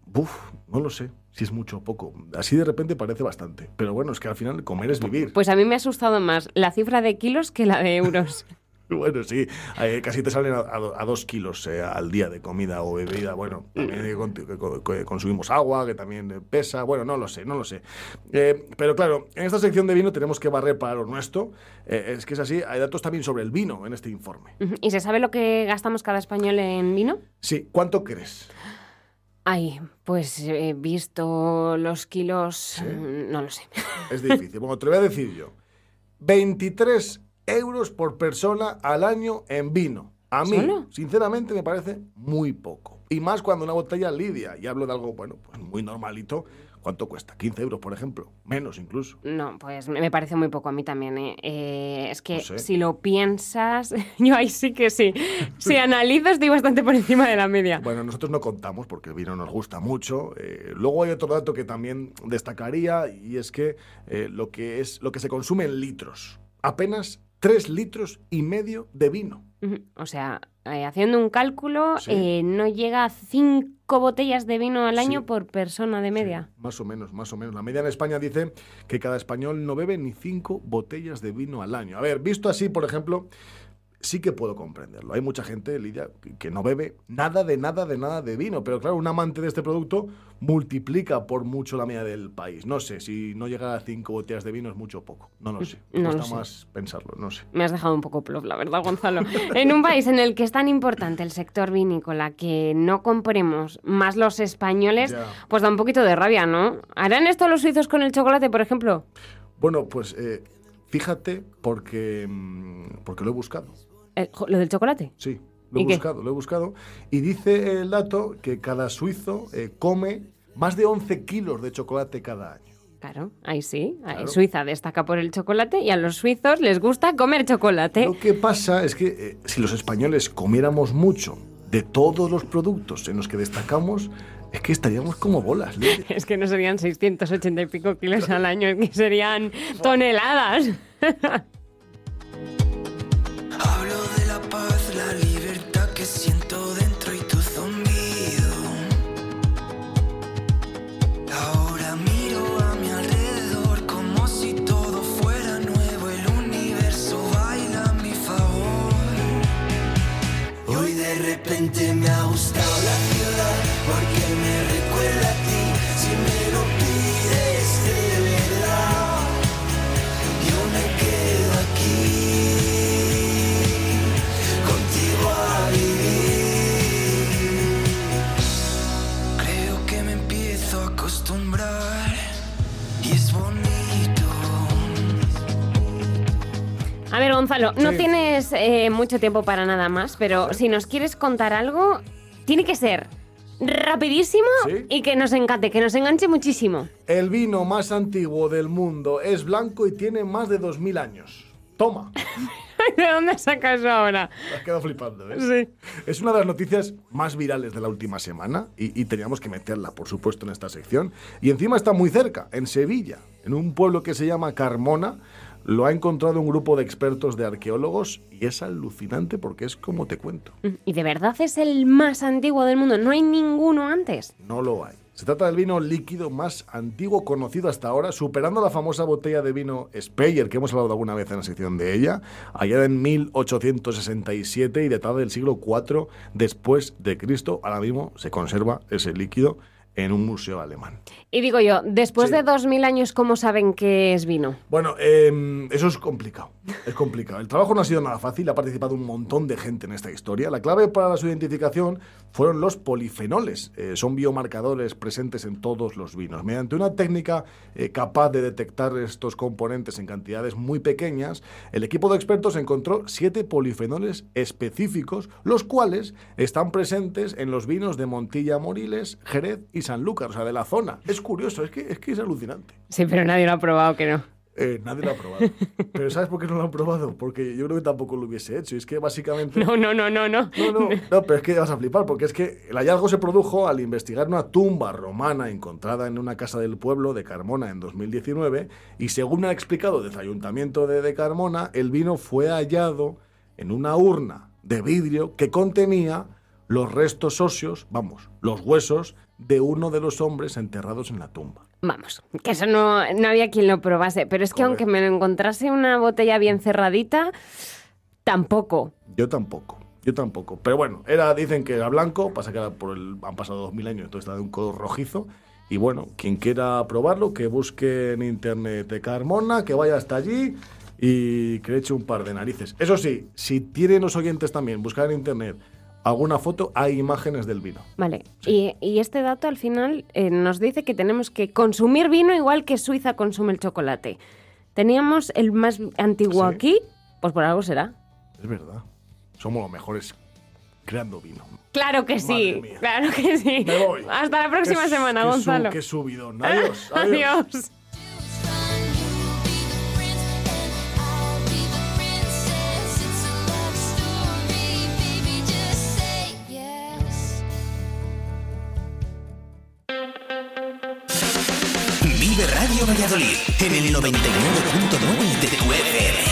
No lo sé si es mucho o poco. Así de repente parece bastante. Pero bueno, es que al final comer es vivir. Pues a mí me ha asustado más la cifra de kilos que la de euros. Bueno, sí, casi te salen a 2 kilos al día de comida o bebida. Bueno, también consumimos agua, que también pesa. Bueno, no lo sé. Pero claro, en esta sección de vino tenemos que barrer para lo nuestro. Es que es así, hay datos también sobre el vino en este informe. ¿Y se sabe lo que gastamos cada español en vino? Sí, ¿cuánto crees? Ay, pues he visto los kilos, ¿Sí? No lo sé. Es difícil. Bueno, te lo voy a decir yo. 23 euros por persona al año en vino. A mí, ¿Solo? sinceramente, me parece muy poco. Y más cuando una botella lidia, y hablo de algo, bueno, pues muy normalito. ¿Cuánto cuesta? 15 euros, por ejemplo. Menos incluso. No, pues me parece muy poco a mí también. Es que No sé. si lo piensas, yo ahí sí que sí. Si analizo, estoy bastante por encima de la media. Bueno, nosotros no contamos porque el vino nos gusta mucho. Luego hay otro dato que también destacaría, y es que lo que se consume en litros. Apenas 3,5 litros de vino. O sea, haciendo un cálculo, Sí. no llega a 5 botellas de vino al año Sí. por persona de media. Más o menos. La media en España dice que cada español no bebe ni 5 botellas de vino al año. A ver, visto así, por ejemplo, sí que puedo comprenderlo. Hay mucha gente, Lidia, que no bebe nada de vino. Pero claro, un amante de este producto multiplica por mucho la media del país. No sé, si no llega a 5 botellas de vino es mucho o poco. No lo sé. No lo Cuesta sé. más pensarlo, no sé. Me has dejado un poco plof, la verdad, Gonzalo. En un país en el que es tan importante el sector vinícola que no compremos más los españoles, Ya. pues da un poquito de rabia, ¿no? ¿Harán esto los suizos con el chocolate, por ejemplo? Bueno, pues fíjate porque lo he buscado. ¿Lo del chocolate? Sí, lo ¿Y he qué? buscado. Y dice el dato que cada suizo come más de 11 kilos de chocolate cada año. Claro, ahí sí. Ahí Claro. Suiza destaca por el chocolate y a los suizos les gusta comer chocolate. Lo que pasa es que si los españoles comiéramos mucho de todos los productos en los que destacamos, es que estaríamos como bolas, Lidia. Es que no serían 680 y pico kilos al año, es que serían toneladas. Hablo de la paz, la libertad que siento dentro y tu zumbido. Ahora miro a mi alrededor como si todo fuera nuevo. El universo baila a mi favor. Y hoy de repente me ha gustado la ciudad porque me recuerda a ti. Si me lo pides de verdad, yo me quedo aquí. Contigo a vivir. Creo que me empiezo a acostumbrar y es bonito. A ver, Gonzalo, no Sí. tienes mucho tiempo para nada más, pero si nos quieres contar algo, tiene que ser rapidísimo ¿Sí? y que nos encante, que nos enganche muchísimo. El vino más antiguo del mundo es blanco y tiene más de 2000 años. Toma. ¿De dónde sacas eso ahora? Te has quedado flipando, ¿ves? Sí. Es una de las noticias más virales de la última semana y teníamos que meterla, por supuesto, en esta sección. Y encima está muy cerca, en Sevilla, en un pueblo que se llama Carmona. Lo ha encontrado un grupo de expertos de arqueólogos y es alucinante porque es como te cuento. ¿Y de verdad es el más antiguo del mundo? ¿No hay ninguno antes? No lo hay. Se trata del vino líquido más antiguo conocido hasta ahora, superando la famosa botella de vino Speyer, que hemos hablado alguna vez en la sección de ella, allá en 1867 y datada del siglo IV después de Cristo. Ahora mismo se conserva ese líquido en un museo alemán. Y digo yo, después Sí. de 2000 años, ¿cómo saben que es vino? Bueno, eso es complicado. Es complicado. El trabajo no ha sido nada fácil. Ha participado un montón de gente en esta historia. La clave para su identificación fueron los polifenoles. Son biomarcadores presentes en todos los vinos. Mediante una técnica capaz de detectar estos componentes en cantidades muy pequeñas, el equipo de expertos encontró 7 polifenoles específicos, los cuales están presentes en los vinos de Montilla Moriles, Jerez y Sanlúcar, o sea, de la zona. Es curioso, es que es alucinante. Sí, pero nadie lo ha probado, que no. Nadie lo ha probado. Pero ¿sabes por qué no lo han probado? Porque yo creo que tampoco lo hubiese hecho. Y es que básicamente... No. No, pero es que vas a flipar, porque es que el hallazgo se produjo al investigar una tumba romana encontrada en una casa del pueblo de Carmona en 2019, y según ha explicado desde el ayuntamiento de Carmona, el vino fue hallado en una urna de vidrio que contenía los restos óseos, vamos, los huesos de uno de los hombres enterrados en la tumba. Vamos, que eso no había quien lo probase, pero es que aunque me lo encontrase una botella bien cerradita, tampoco. Yo tampoco. Pero bueno, dicen que era blanco, pasa que han pasado 2000 años, entonces está de un color rojizo. Y bueno, quien quiera probarlo, que busque en internet de Carmona, que vaya hasta allí y que le eche un par de narices. Eso sí, si tienen los oyentes también, buscar en internet alguna foto, hay imágenes del vino. Vale, sí. Y este dato al final nos dice que tenemos que consumir vino igual que Suiza consume el chocolate. Teníamos el más antiguo aquí, pues por algo será. Es verdad, somos los mejores creando vino. Claro que sí, claro que sí. Me voy. Hasta la próxima semana, Gonzalo. Qué subidón. Adiós. Adiós. Vive Radio Valladolid en el 99.9 de tu FM.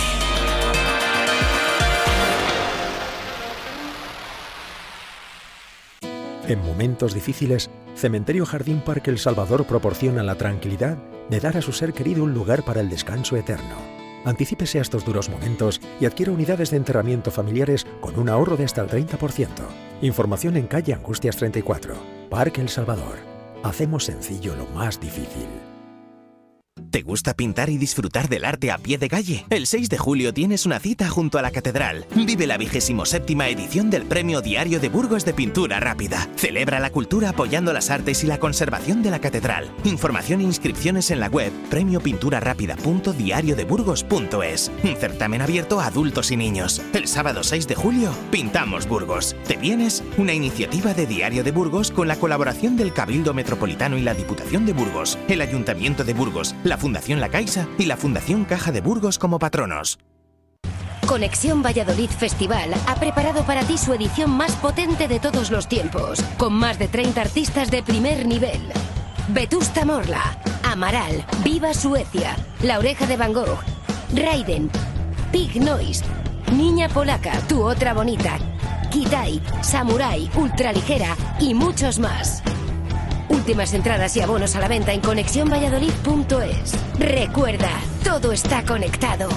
En momentos difíciles, Cementerio Jardín Parque El Salvador proporciona la tranquilidad de dar a su ser querido un lugar para el descanso eterno. Anticípese a estos duros momentos y adquiera unidades de enterramiento familiares con un ahorro de hasta el 30%. Información en calle Angustias 34. Parque El Salvador. Hacemos sencillo lo más difícil. ¿Te gusta pintar y disfrutar del arte a pie de calle? El 6 de julio tienes una cita junto a la Catedral. Vive la 27ª edición del Premio Diario de Burgos de Pintura Rápida. Celebra la cultura apoyando las artes y la conservación de la Catedral. Información e inscripciones en la web premiopinturarápida.diariodeburgos.es. Un certamen abierto a adultos y niños. El sábado 6 de julio, pintamos Burgos. ¿Te vienes? Una iniciativa de Diario de Burgos con la colaboración del Cabildo Metropolitano y la Diputación de Burgos, el Ayuntamiento de Burgos, la Fundación La Caixa y la Fundación Caja de Burgos como patronos. Conexión Valladolid Festival ha preparado para ti su edición más potente de todos los tiempos, con más de 30 artistas de primer nivel. Vetusta Morla, Amaral, Viva Suecia, La Oreja de Van Gogh, Raiden, Pig Noise, Niña Polaca, Tu Otra Bonita, Kitai, Samurai, Ultraligera y muchos más. Últimas entradas y abonos a la venta en conexionvalladolid.es. Recuerda, todo está conectado.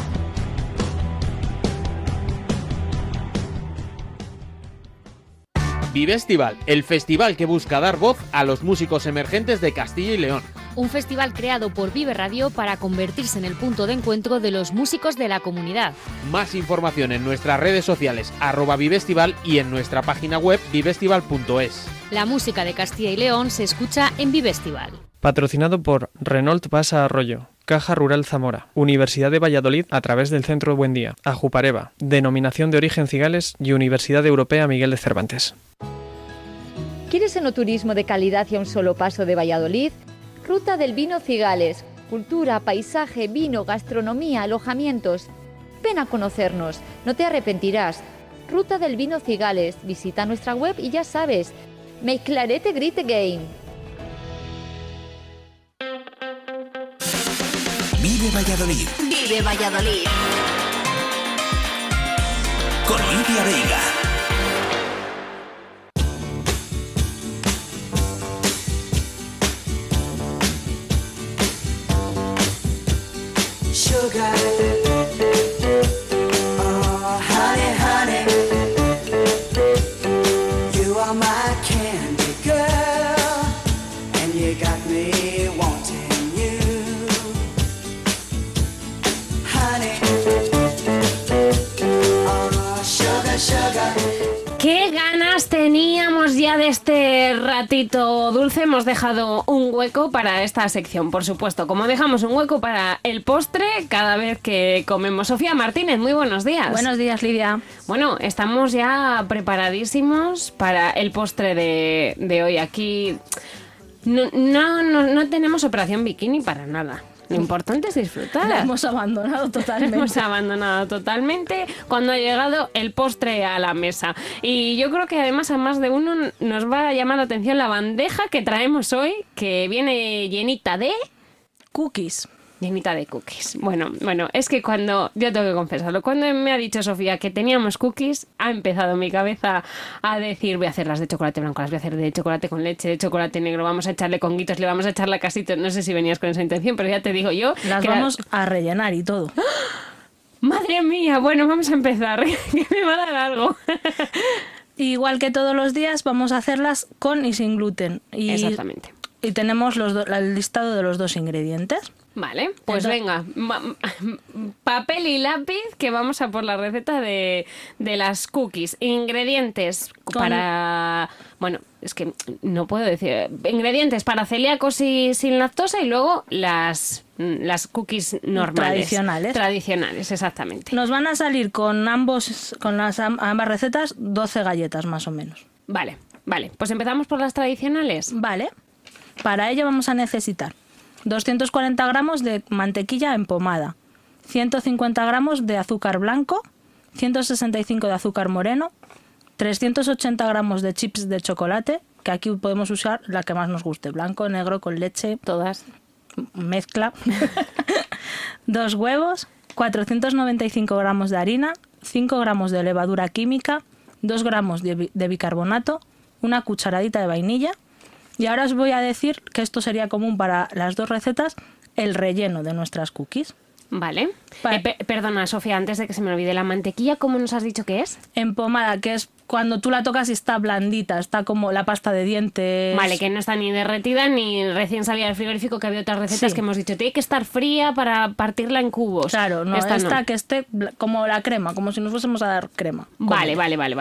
Vivestival, el festival que busca dar voz a los músicos emergentes de Castilla y León. Un festival creado por Vive Radio para convertirse en el punto de encuentro de los músicos de la comunidad. Más información en nuestras redes sociales @Vivestival y en nuestra página web vivestival.es. La música de Castilla y León se escucha en Vivestival. Patrocinado por Renault Basa Arroyo, Caja Rural Zamora, Universidad de Valladolid a través del Centro Buen Día, Ajupareva, Denominación de Origen Cigales y Universidad Europea Miguel de Cervantes. ¿Quieres enoturismo de calidad y a un solo paso de Valladolid? Ruta del Vino Cigales. Cultura, paisaje, vino, gastronomía, alojamientos. Ven a conocernos, no te arrepentirás. Ruta del Vino Cigales. Visita nuestra web y ya sabes, make clarete great again. Vive Valladolid. Vive Valladolid. Con Lidia Veiga. Sugar, oh honey, honey, you are my candy girl, and you got me wanting you, honey, oh sugar, sugar. ¡Qué ganas teníamos ya de este ratito dulce! Hemos dejado un hueco para esta sección, por supuesto. Como dejamos un hueco para el postre cada vez que comemos. Sofía Martínez, muy buenos días. Buenos días, Lidia. Bueno, estamos ya preparadísimos para el postre de hoy. Aquí no tenemos operación bikini para nada. Lo importante es disfrutar. La hemos abandonado totalmente. Hemos abandonado totalmente cuando ha llegado el postre a la mesa. Y yo creo que además a más de uno nos va a llamar la atención la bandeja que traemos hoy, que viene llenita de... cookies. Llenita de cookies. Bueno, es que cuando, yo tengo que confesarlo, cuando me ha dicho Sofía que teníamos cookies, ha empezado mi cabeza a decir, voy a hacer las de chocolate blanco, las voy a hacer de chocolate con leche, de chocolate negro, vamos a echarle conguitos, le vamos a echar la casita. No sé si venías con esa intención, pero ya te digo yo. Las vamos a rellenar y todo. ¡Madre mía! Bueno, vamos a empezar, que me va a dar algo. Igual que todos los días, vamos a hacerlas con y sin gluten. Exactamente. Y tenemos el listado de los 2 ingredientes. Vale, pues venga, papel y lápiz, que vamos a por la receta de las cookies. Ingredientes para... Bueno, es que no puedo decir... Ingredientes para celíacos y sin lactosa, y luego las cookies normales. Tradicionales, exactamente. Nos van a salir con ambas recetas 12 galletas más o menos. Vale, pues empezamos por las tradicionales. Vale, para ello vamos a necesitar 240 gramos de mantequilla en pomada, 150 gramos de azúcar blanco, 165 de azúcar moreno, 380 gramos de chips de chocolate, que aquí podemos usar la que más nos guste, blanco, negro, con leche, todas, mezcla, 2 huevos, 495 gramos de harina, 5 gramos de levadura química, 2 gramos de bicarbonato, una cucharadita de vainilla. Y ahora os voy a decir que esto sería común para las 2 recetas, el relleno de nuestras cookies. Vale. Perdona, Sofía, antes de que se me olvide, ¿la mantequilla cómo nos has dicho que es? En pomada, que es cuando tú la tocas y está blandita, está como la pasta de dientes. Vale, que no está ni derretida ni recién salida del frigorífico, que había otras recetas que hemos dicho, tiene que estar fría para partirla en cubos. Claro, no, esta que esté como la crema, como si nos fuésemos a dar crema. Vale.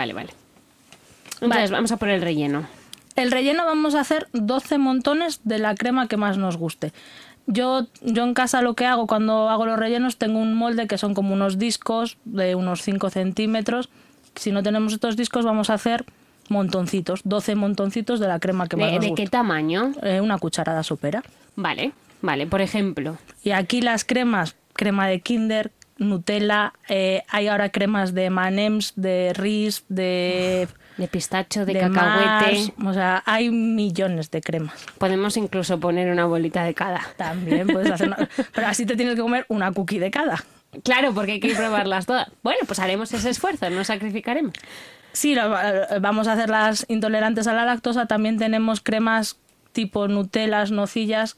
Entonces vamos a por el relleno. El relleno vamos a hacer 12 montones de la crema que más nos guste. Yo en casa lo que hago cuando hago los rellenos, tengo un molde que son como unos discos de unos 5 centímetros. Si no tenemos estos discos vamos a hacer montoncitos, 12 montoncitos de la crema que más nos guste. ¿De qué tamaño? Una cucharada sopera. Vale, por ejemplo. Y aquí las cremas, crema de Kinder, Nutella, hay ahora cremas de M&M's, de Reese, de pistacho, de cacahuete. Mars, o sea, hay millones de cremas. Podemos incluso poner una bolita de cada. También puedes hacer pero así te tienes que comer una cookie de cada. Claro, porque hay que probarlas todas. Bueno, pues haremos ese esfuerzo, nos sacrificaremos. Sí, vamos a hacer las intolerantes a la lactosa. También tenemos cremas tipo Nutellas, nocillas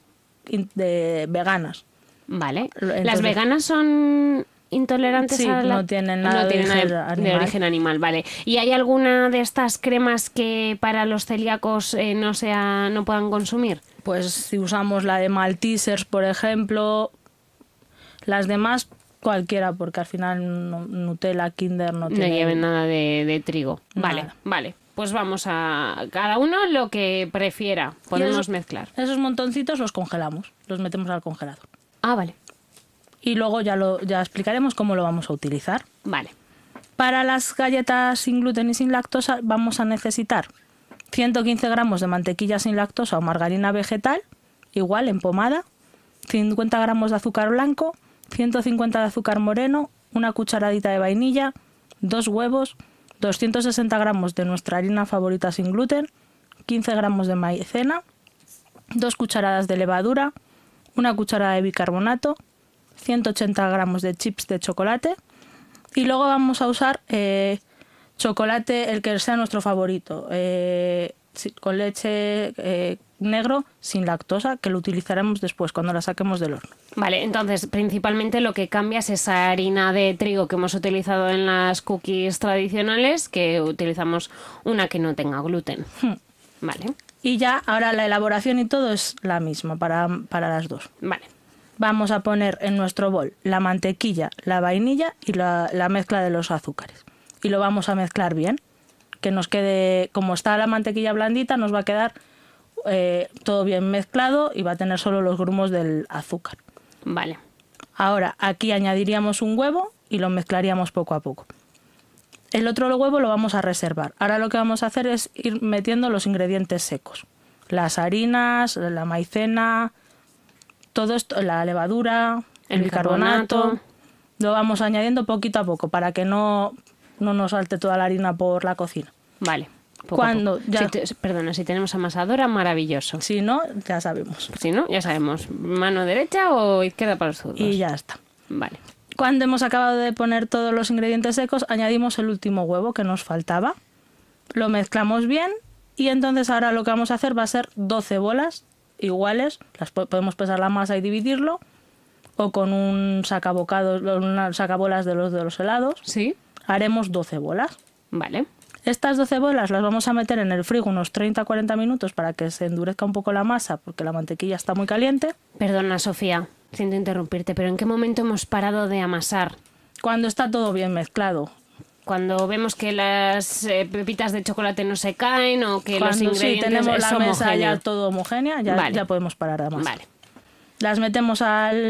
veganas. Vale. Entonces, ¿las veganas son intolerantes a la... no tienen nada de origen animal, vale. ¿Y hay alguna de estas cremas que para los celíacos no puedan consumir? Pues si usamos la de Maltesers, por ejemplo, las demás cualquiera, porque al final Nutella, Kinder no lleven nada de trigo. Vale. Pues vamos a cada uno lo que prefiera. Podemos mezclar. Esos montoncitos los congelamos, los metemos al congelador. Ah, vale. Y luego ya explicaremos cómo lo vamos a utilizar. Vale. Para las galletas sin gluten y sin lactosa vamos a necesitar 115 gramos de mantequilla sin lactosa o margarina vegetal, igual en pomada, 50 gramos de azúcar blanco, 150 de azúcar moreno, una cucharadita de vainilla, 2 huevos, 260 gramos de nuestra harina favorita sin gluten, 15 gramos de maicena, 2 cucharadas de levadura, una cucharada de bicarbonato, 180 gramos de chips de chocolate y luego vamos a usar chocolate, el que sea nuestro favorito, con leche negro sin lactosa, que lo utilizaremos después cuando la saquemos del horno. Vale, entonces principalmente lo que cambia es esa harina de trigo que hemos utilizado en las cookies tradicionales, que utilizamos una que no tenga gluten. Vale. Y ya ahora la elaboración y todo es la misma para las dos. Vale. Vamos a poner en nuestro bol la mantequilla, la vainilla y la mezcla de los azúcares. Y lo vamos a mezclar bien, que nos quede, como está la mantequilla blandita, nos va a quedar todo bien mezclado y va a tener solo los grumos del azúcar. Vale. Ahora aquí añadiríamos un huevo y lo mezclaríamos poco a poco. El otro huevo lo vamos a reservar. Ahora lo que vamos a hacer es ir metiendo los ingredientes secos. Las harinas, la maicena, todo esto, la levadura, el bicarbonato. Lo vamos añadiendo poquito a poco para que no nos salte toda la harina por la cocina. Vale. Cuando ya... Perdona, si tenemos amasadora, maravilloso. Si no, ya sabemos. Si no, ya sabemos. ¿Mano derecha o izquierda para los zurdos? Y ya está. Vale. Cuando hemos acabado de poner todos los ingredientes secos, añadimos el último huevo que nos faltaba. Lo mezclamos bien y entonces ahora lo que vamos a hacer va a ser 12 bolas iguales. Podemos pesar la masa y dividirlo. O con un sacabocados, un sacabolas de los helados. Sí. Haremos 12 bolas. Vale. Estas 12 bolas las vamos a meter en el frigo unos 30-40 minutos para que se endurezca un poco la masa, porque la mantequilla está muy caliente. Perdona, Sofía, siento interrumpirte, pero ¿en qué momento hemos parado de amasar? Cuando está todo bien mezclado. Cuando vemos que las pepitas de chocolate no se caen o que los ingredientes tenemos es la mesa homogéneo. ya todo homogénea, ya podemos parar de amasar. Vale. Las metemos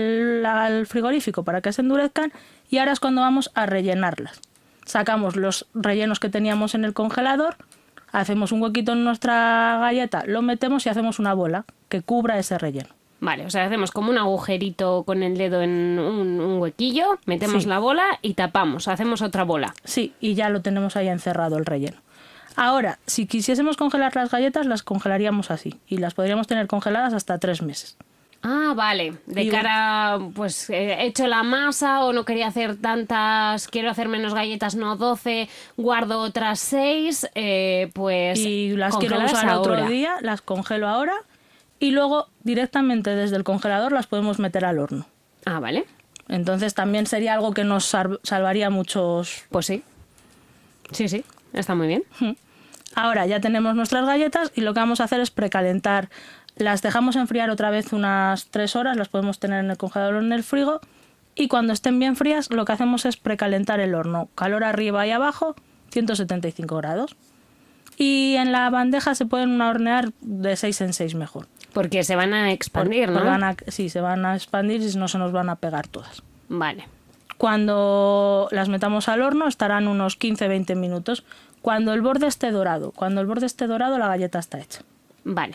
al frigorífico para que se endurezcan y ahora es cuando vamos a rellenarlas. Sacamos los rellenos que teníamos en el congelador, hacemos un huequito en nuestra galleta, lo metemos y hacemos una bola que cubra ese relleno. Vale, o sea, hacemos como un agujerito con el dedo en un huequillo, metemos la bola y tapamos, hacemos otra bola. Sí, y ya lo tenemos ahí encerrado el relleno. Ahora, si quisiésemos congelar las galletas, las congelaríamos así y las podríamos tener congeladas hasta 3 meses. Ah, vale. De cara, pues he hecho la masa o no quería hacer tantas, quiero hacer menos galletas, no 12, guardo otras 6, pues y las quiero usar otro día, las congelo ahora y luego directamente desde el congelador las podemos meter al horno. Ah, vale. Entonces también sería algo que nos salvaría muchos... Pues sí. Sí, está muy bien. Ahora ya tenemos nuestras galletas y lo que vamos a hacer es precalentar. Las dejamos enfriar otra vez unas 3 horas, las podemos tener en el congelador o en el frigo y cuando estén bien frías lo que hacemos es precalentar el horno, calor arriba y abajo, 175 grados. Y en la bandeja se pueden hornear de 6 en 6 mejor. Porque se van a expandir, ¿no? Sí, se van a expandir y no se nos van a pegar todas. Vale. Cuando las metamos al horno estarán unos 15-20 minutos. Cuando el borde esté dorado, la galleta está hecha. Vale.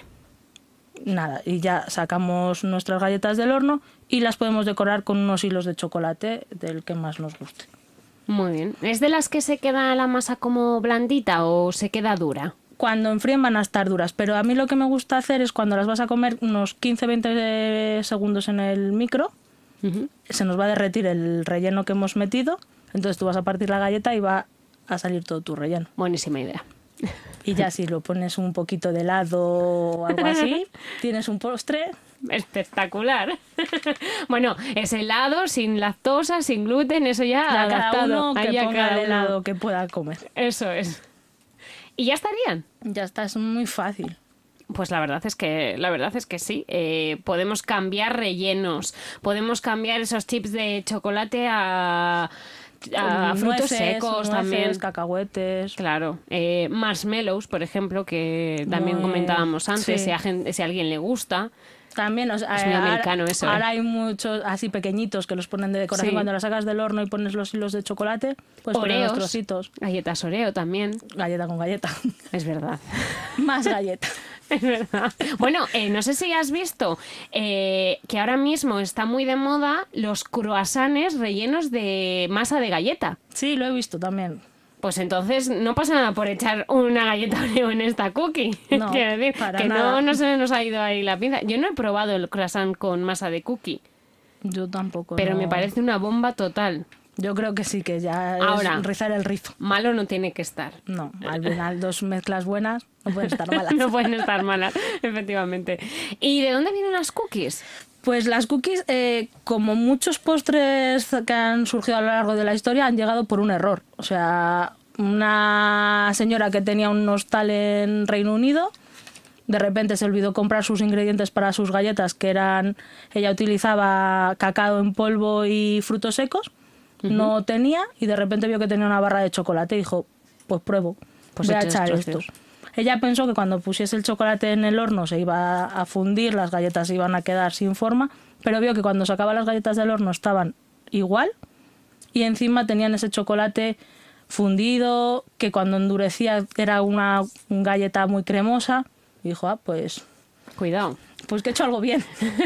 Nada, y ya sacamos nuestras galletas del horno y las podemos decorar con unos hilos de chocolate del que más nos guste. Muy bien. ¿Es de las que se queda la masa como blandita o se queda dura? Cuando enfríen van a estar duras, pero a mí lo que me gusta hacer es cuando las vas a comer unos 15-20 segundos en el micro, se nos va a derretir el relleno que hemos metido, entonces tú vas a partir la galleta y va a salir todo tu relleno. Buenísima idea. Y ya si lo pones un poquito de helado o algo así, tienes un postre... Espectacular. Bueno, es helado, sin lactosa, sin gluten, eso ya adaptado. Cada uno que ponga el helado que pueda comer. Eso es. ¿Y ya estarían? Ya está, es muy fácil. Pues la verdad es que sí. Podemos cambiar rellenos, podemos cambiar esos chips de chocolate a frutos secos también, cacahuetes, claro, marshmallows, por ejemplo, que también comentábamos antes, si a alguien le gusta. También, o sea, es muy americano eso. Ahora hay muchos así pequeñitos que los ponen de decoración cuando los sacas del horno y pones los hilos de chocolate, pues ponen los trocitos. Galletas Oreo también. Galleta con galleta. Es verdad. Más galleta. Es verdad. Bueno, no sé si has visto que ahora mismo está muy de moda los croissants rellenos de masa de galleta. Sí, lo he visto también. Pues entonces no pasa nada por echar una galleta Oreo en esta cookie. No, quiero decir, para que nada. no se nos ha ido ahí la pinza. Yo no he probado el croissant con masa de cookie. Yo tampoco. Pero no. me parece una bomba total. Yo creo que sí, que ya ahora, es rizar el rizo. Malo no tiene que estar. No, al final 2 mezclas buenas no pueden estar malas. No pueden estar malas, efectivamente. ¿Y de dónde vienen las cookies? Pues las cookies, como muchos postres que han surgido a lo largo de la historia, han llegado por un error. O sea, una señora que tenía un hostal en Reino Unido, de repente se olvidó comprar sus ingredientes para sus galletas, que eran... Ella utilizaba cacao en polvo y frutos secos, no tenía, y de repente vio que tenía una barra de chocolate y dijo, pues pruebo, voy a echar esto. Ella pensó que cuando pusiese el chocolate en el horno se iba a fundir, las galletas se iban a quedar sin forma, pero vio que cuando sacaba las galletas del horno estaban igual y encima tenían ese chocolate fundido, que cuando endurecía era una galleta muy cremosa. Y dijo, pues... Cuidado. Pues que he hecho algo bien.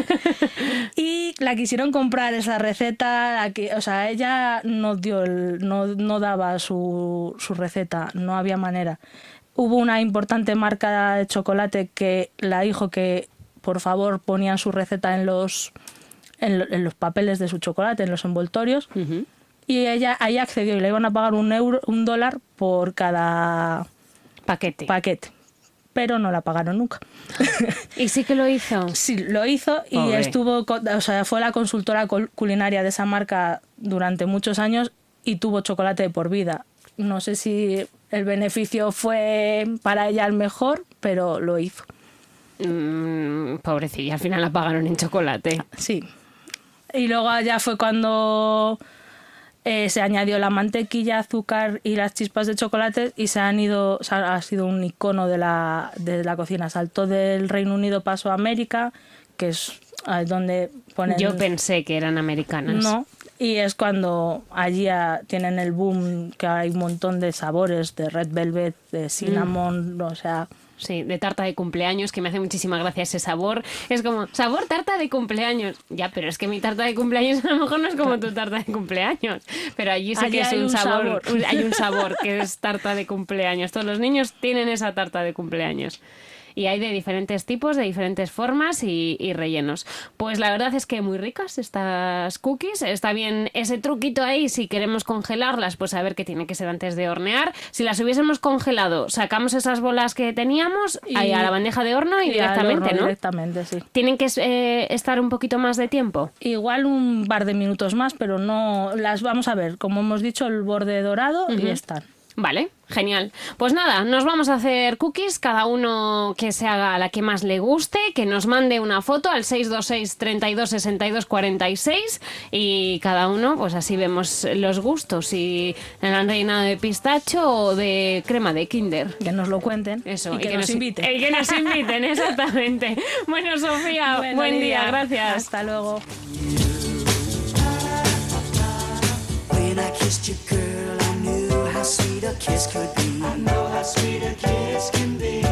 Y la quisieron comprar esa receta, o sea, ella no dio no daba su receta, no había manera. hubo una importante marca de chocolate que la dijo que por favor ponían su receta en los papeles de su chocolate, en los envoltorios, y ella ahí accedió y le iban a pagar $1 por cada paquete. Pero no la pagaron nunca. ¿Y sí que lo hizo? Sí, lo hizo y fue la consultora culinaria de esa marca durante muchos años y tuvo chocolate de por vida. No sé si el beneficio fue para ella el mejor, pero lo hizo. Pobrecilla, al final la pagaron en chocolate. Sí. Y luego ya fue cuando se añadió la mantequilla, azúcar y las chispas de chocolate y ha sido un icono de la cocina. Saltó del Reino Unido, pasó a América, que es donde ponen... Yo pensé que eran americanas. No, y es cuando allí tienen el boom, que hay un montón de sabores, de red velvet, de cinnamon, o sea... Sí, de tarta de cumpleaños, que me hace muchísima gracia ese sabor. Es como, sabor tarta de cumpleaños. Ya, pero es que mi tarta de cumpleaños a lo mejor no es como tu tarta de cumpleaños. Pero allí sí que es un sabor. Hay un sabor que es tarta de cumpleaños. Todos los niños tienen esa tarta de cumpleaños. Y hay de diferentes tipos, de diferentes formas y rellenos. Pues la verdad es que muy ricas estas cookies. Está bien ese truquito ahí, si queremos congelarlas, pues a ver qué tiene que ser antes de hornear. Si las hubiésemos congelado, sacamos esas bolas que teníamos ahí a la bandeja de horno y directamente, horno, ¿no? Directamente, sí. ¿Tienen que estar un poquito más de tiempo? Igual un par de minutos más, pero no las vamos a ver. Como hemos dicho, el borde dorado y están. Vale, genial. Pues nada, nos vamos a hacer cookies, cada uno que se haga la que más le guste, que nos mande una foto al 626 32 62 46 y cada uno, pues así vemos los gustos, si le han rellenado de pistacho o de crema de Kinder. Que nos lo cuenten. Eso, y que nos inviten. Y que nos inviten, exactamente. Bueno, Sofía, buen día, gracias. Hasta luego. How sweet a kiss could be. I know how sweet a kiss can be.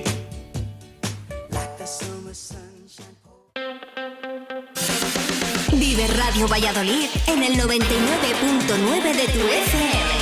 Like the summer sunshine. Vive Radio Valladolid en el 99.9 de tu FM.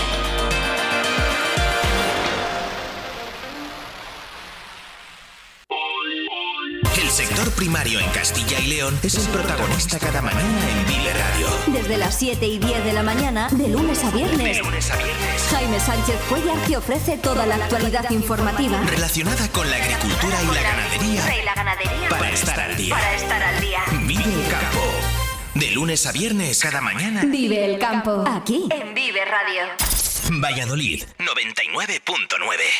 El sector primario en Castilla y León es el protagonista cada mañana en Vive Radio. Desde las 7 y 10 de la mañana, de lunes a viernes. Jaime Sánchez Cuellar te ofrece toda la actualidad informativa relacionada con la agricultura y la ganadería. Para estar al día. Vive el campo. De lunes a viernes cada mañana. Vive el campo. Aquí en Vive Radio. Valladolid 99.9.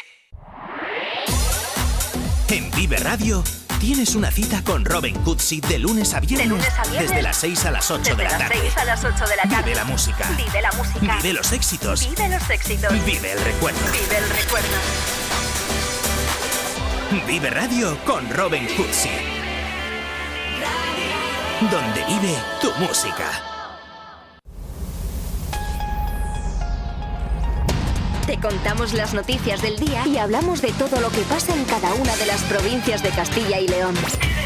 En Vive Radio tienes una cita con Robin Cutsi de lunes a viernes. Desde las 6 a las 8 de la tarde. Vive la música. Vive los éxitos. Vive el recuerdo. Vive Radio con Robin Cutsi. Donde vive tu música. Te contamos las noticias del día y hablamos de todo lo que pasa en cada una de las provincias de Castilla y León.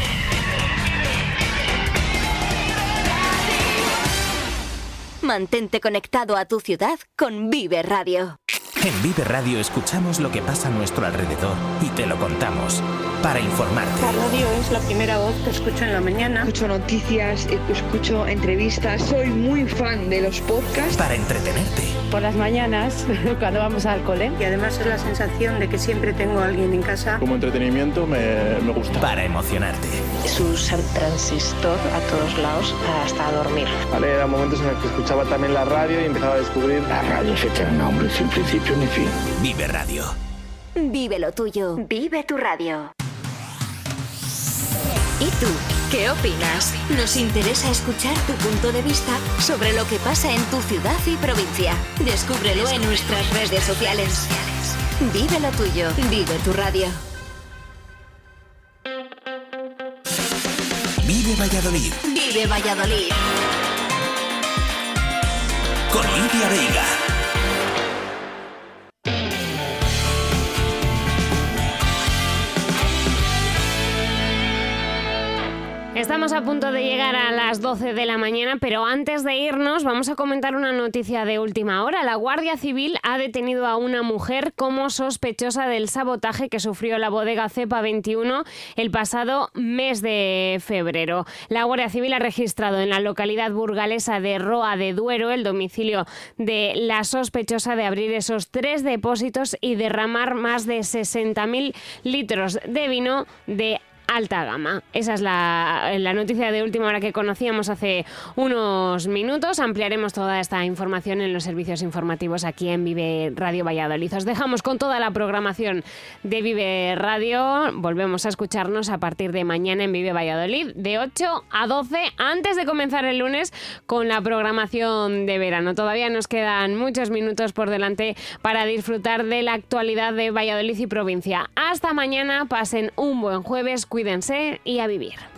Mantente conectado a tu ciudad con Vive Radio. En Vive Radio escuchamos lo que pasa a nuestro alrededor y te lo contamos para informarte. La radio es la primera voz que escucho en la mañana. Escucho noticias, escucho entrevistas. Soy muy fan de los podcasts. Para entretenerte. Por las mañanas, cuando vamos al cole. Y además es la sensación de que siempre tengo a alguien en casa. Como entretenimiento me gusta. Para emocionarte. Es usar transistor a todos lados hasta dormir. Vale, eran momentos en los que escuchaba también la radio y empezaba a descubrir. La radio es eterna, hombre, sin principio ni fin. Vive Radio. Vive lo tuyo. Vive tu radio. ¿Y tú? ¿Qué opinas? Nos interesa escuchar tu punto de vista sobre lo que pasa en tu ciudad y provincia. Descúbrelo en nuestras redes sociales. Vive lo tuyo. Vive tu radio. Vive Valladolid. Vive Valladolid. Con Lidia Veiga. Estamos a punto de llegar a las 12 de la mañana, pero antes de irnos vamos a comentar una noticia de última hora. La Guardia Civil ha detenido a una mujer como sospechosa del sabotaje que sufrió la bodega Cepa 21 el pasado mes de febrero. La Guardia Civil ha registrado en la localidad burgalesa de Roa de Duero el domicilio de la sospechosa de abrir esos 3 depósitos y derramar más de 60.000 litros de vino de alta gama. Esa es la noticia de última hora que conocíamos hace unos minutos. Ampliaremos toda esta información en los servicios informativos aquí en Vive Radio Valladolid. Os dejamos con toda la programación de Vive Radio. Volvemos a escucharnos a partir de mañana en Vive Valladolid de 8 a 12 antes de comenzar el lunes con la programación de verano. Todavía nos quedan muchos minutos por delante para disfrutar de la actualidad de Valladolid y provincia. Hasta mañana, pasen un buen jueves, cuídense y a vivir.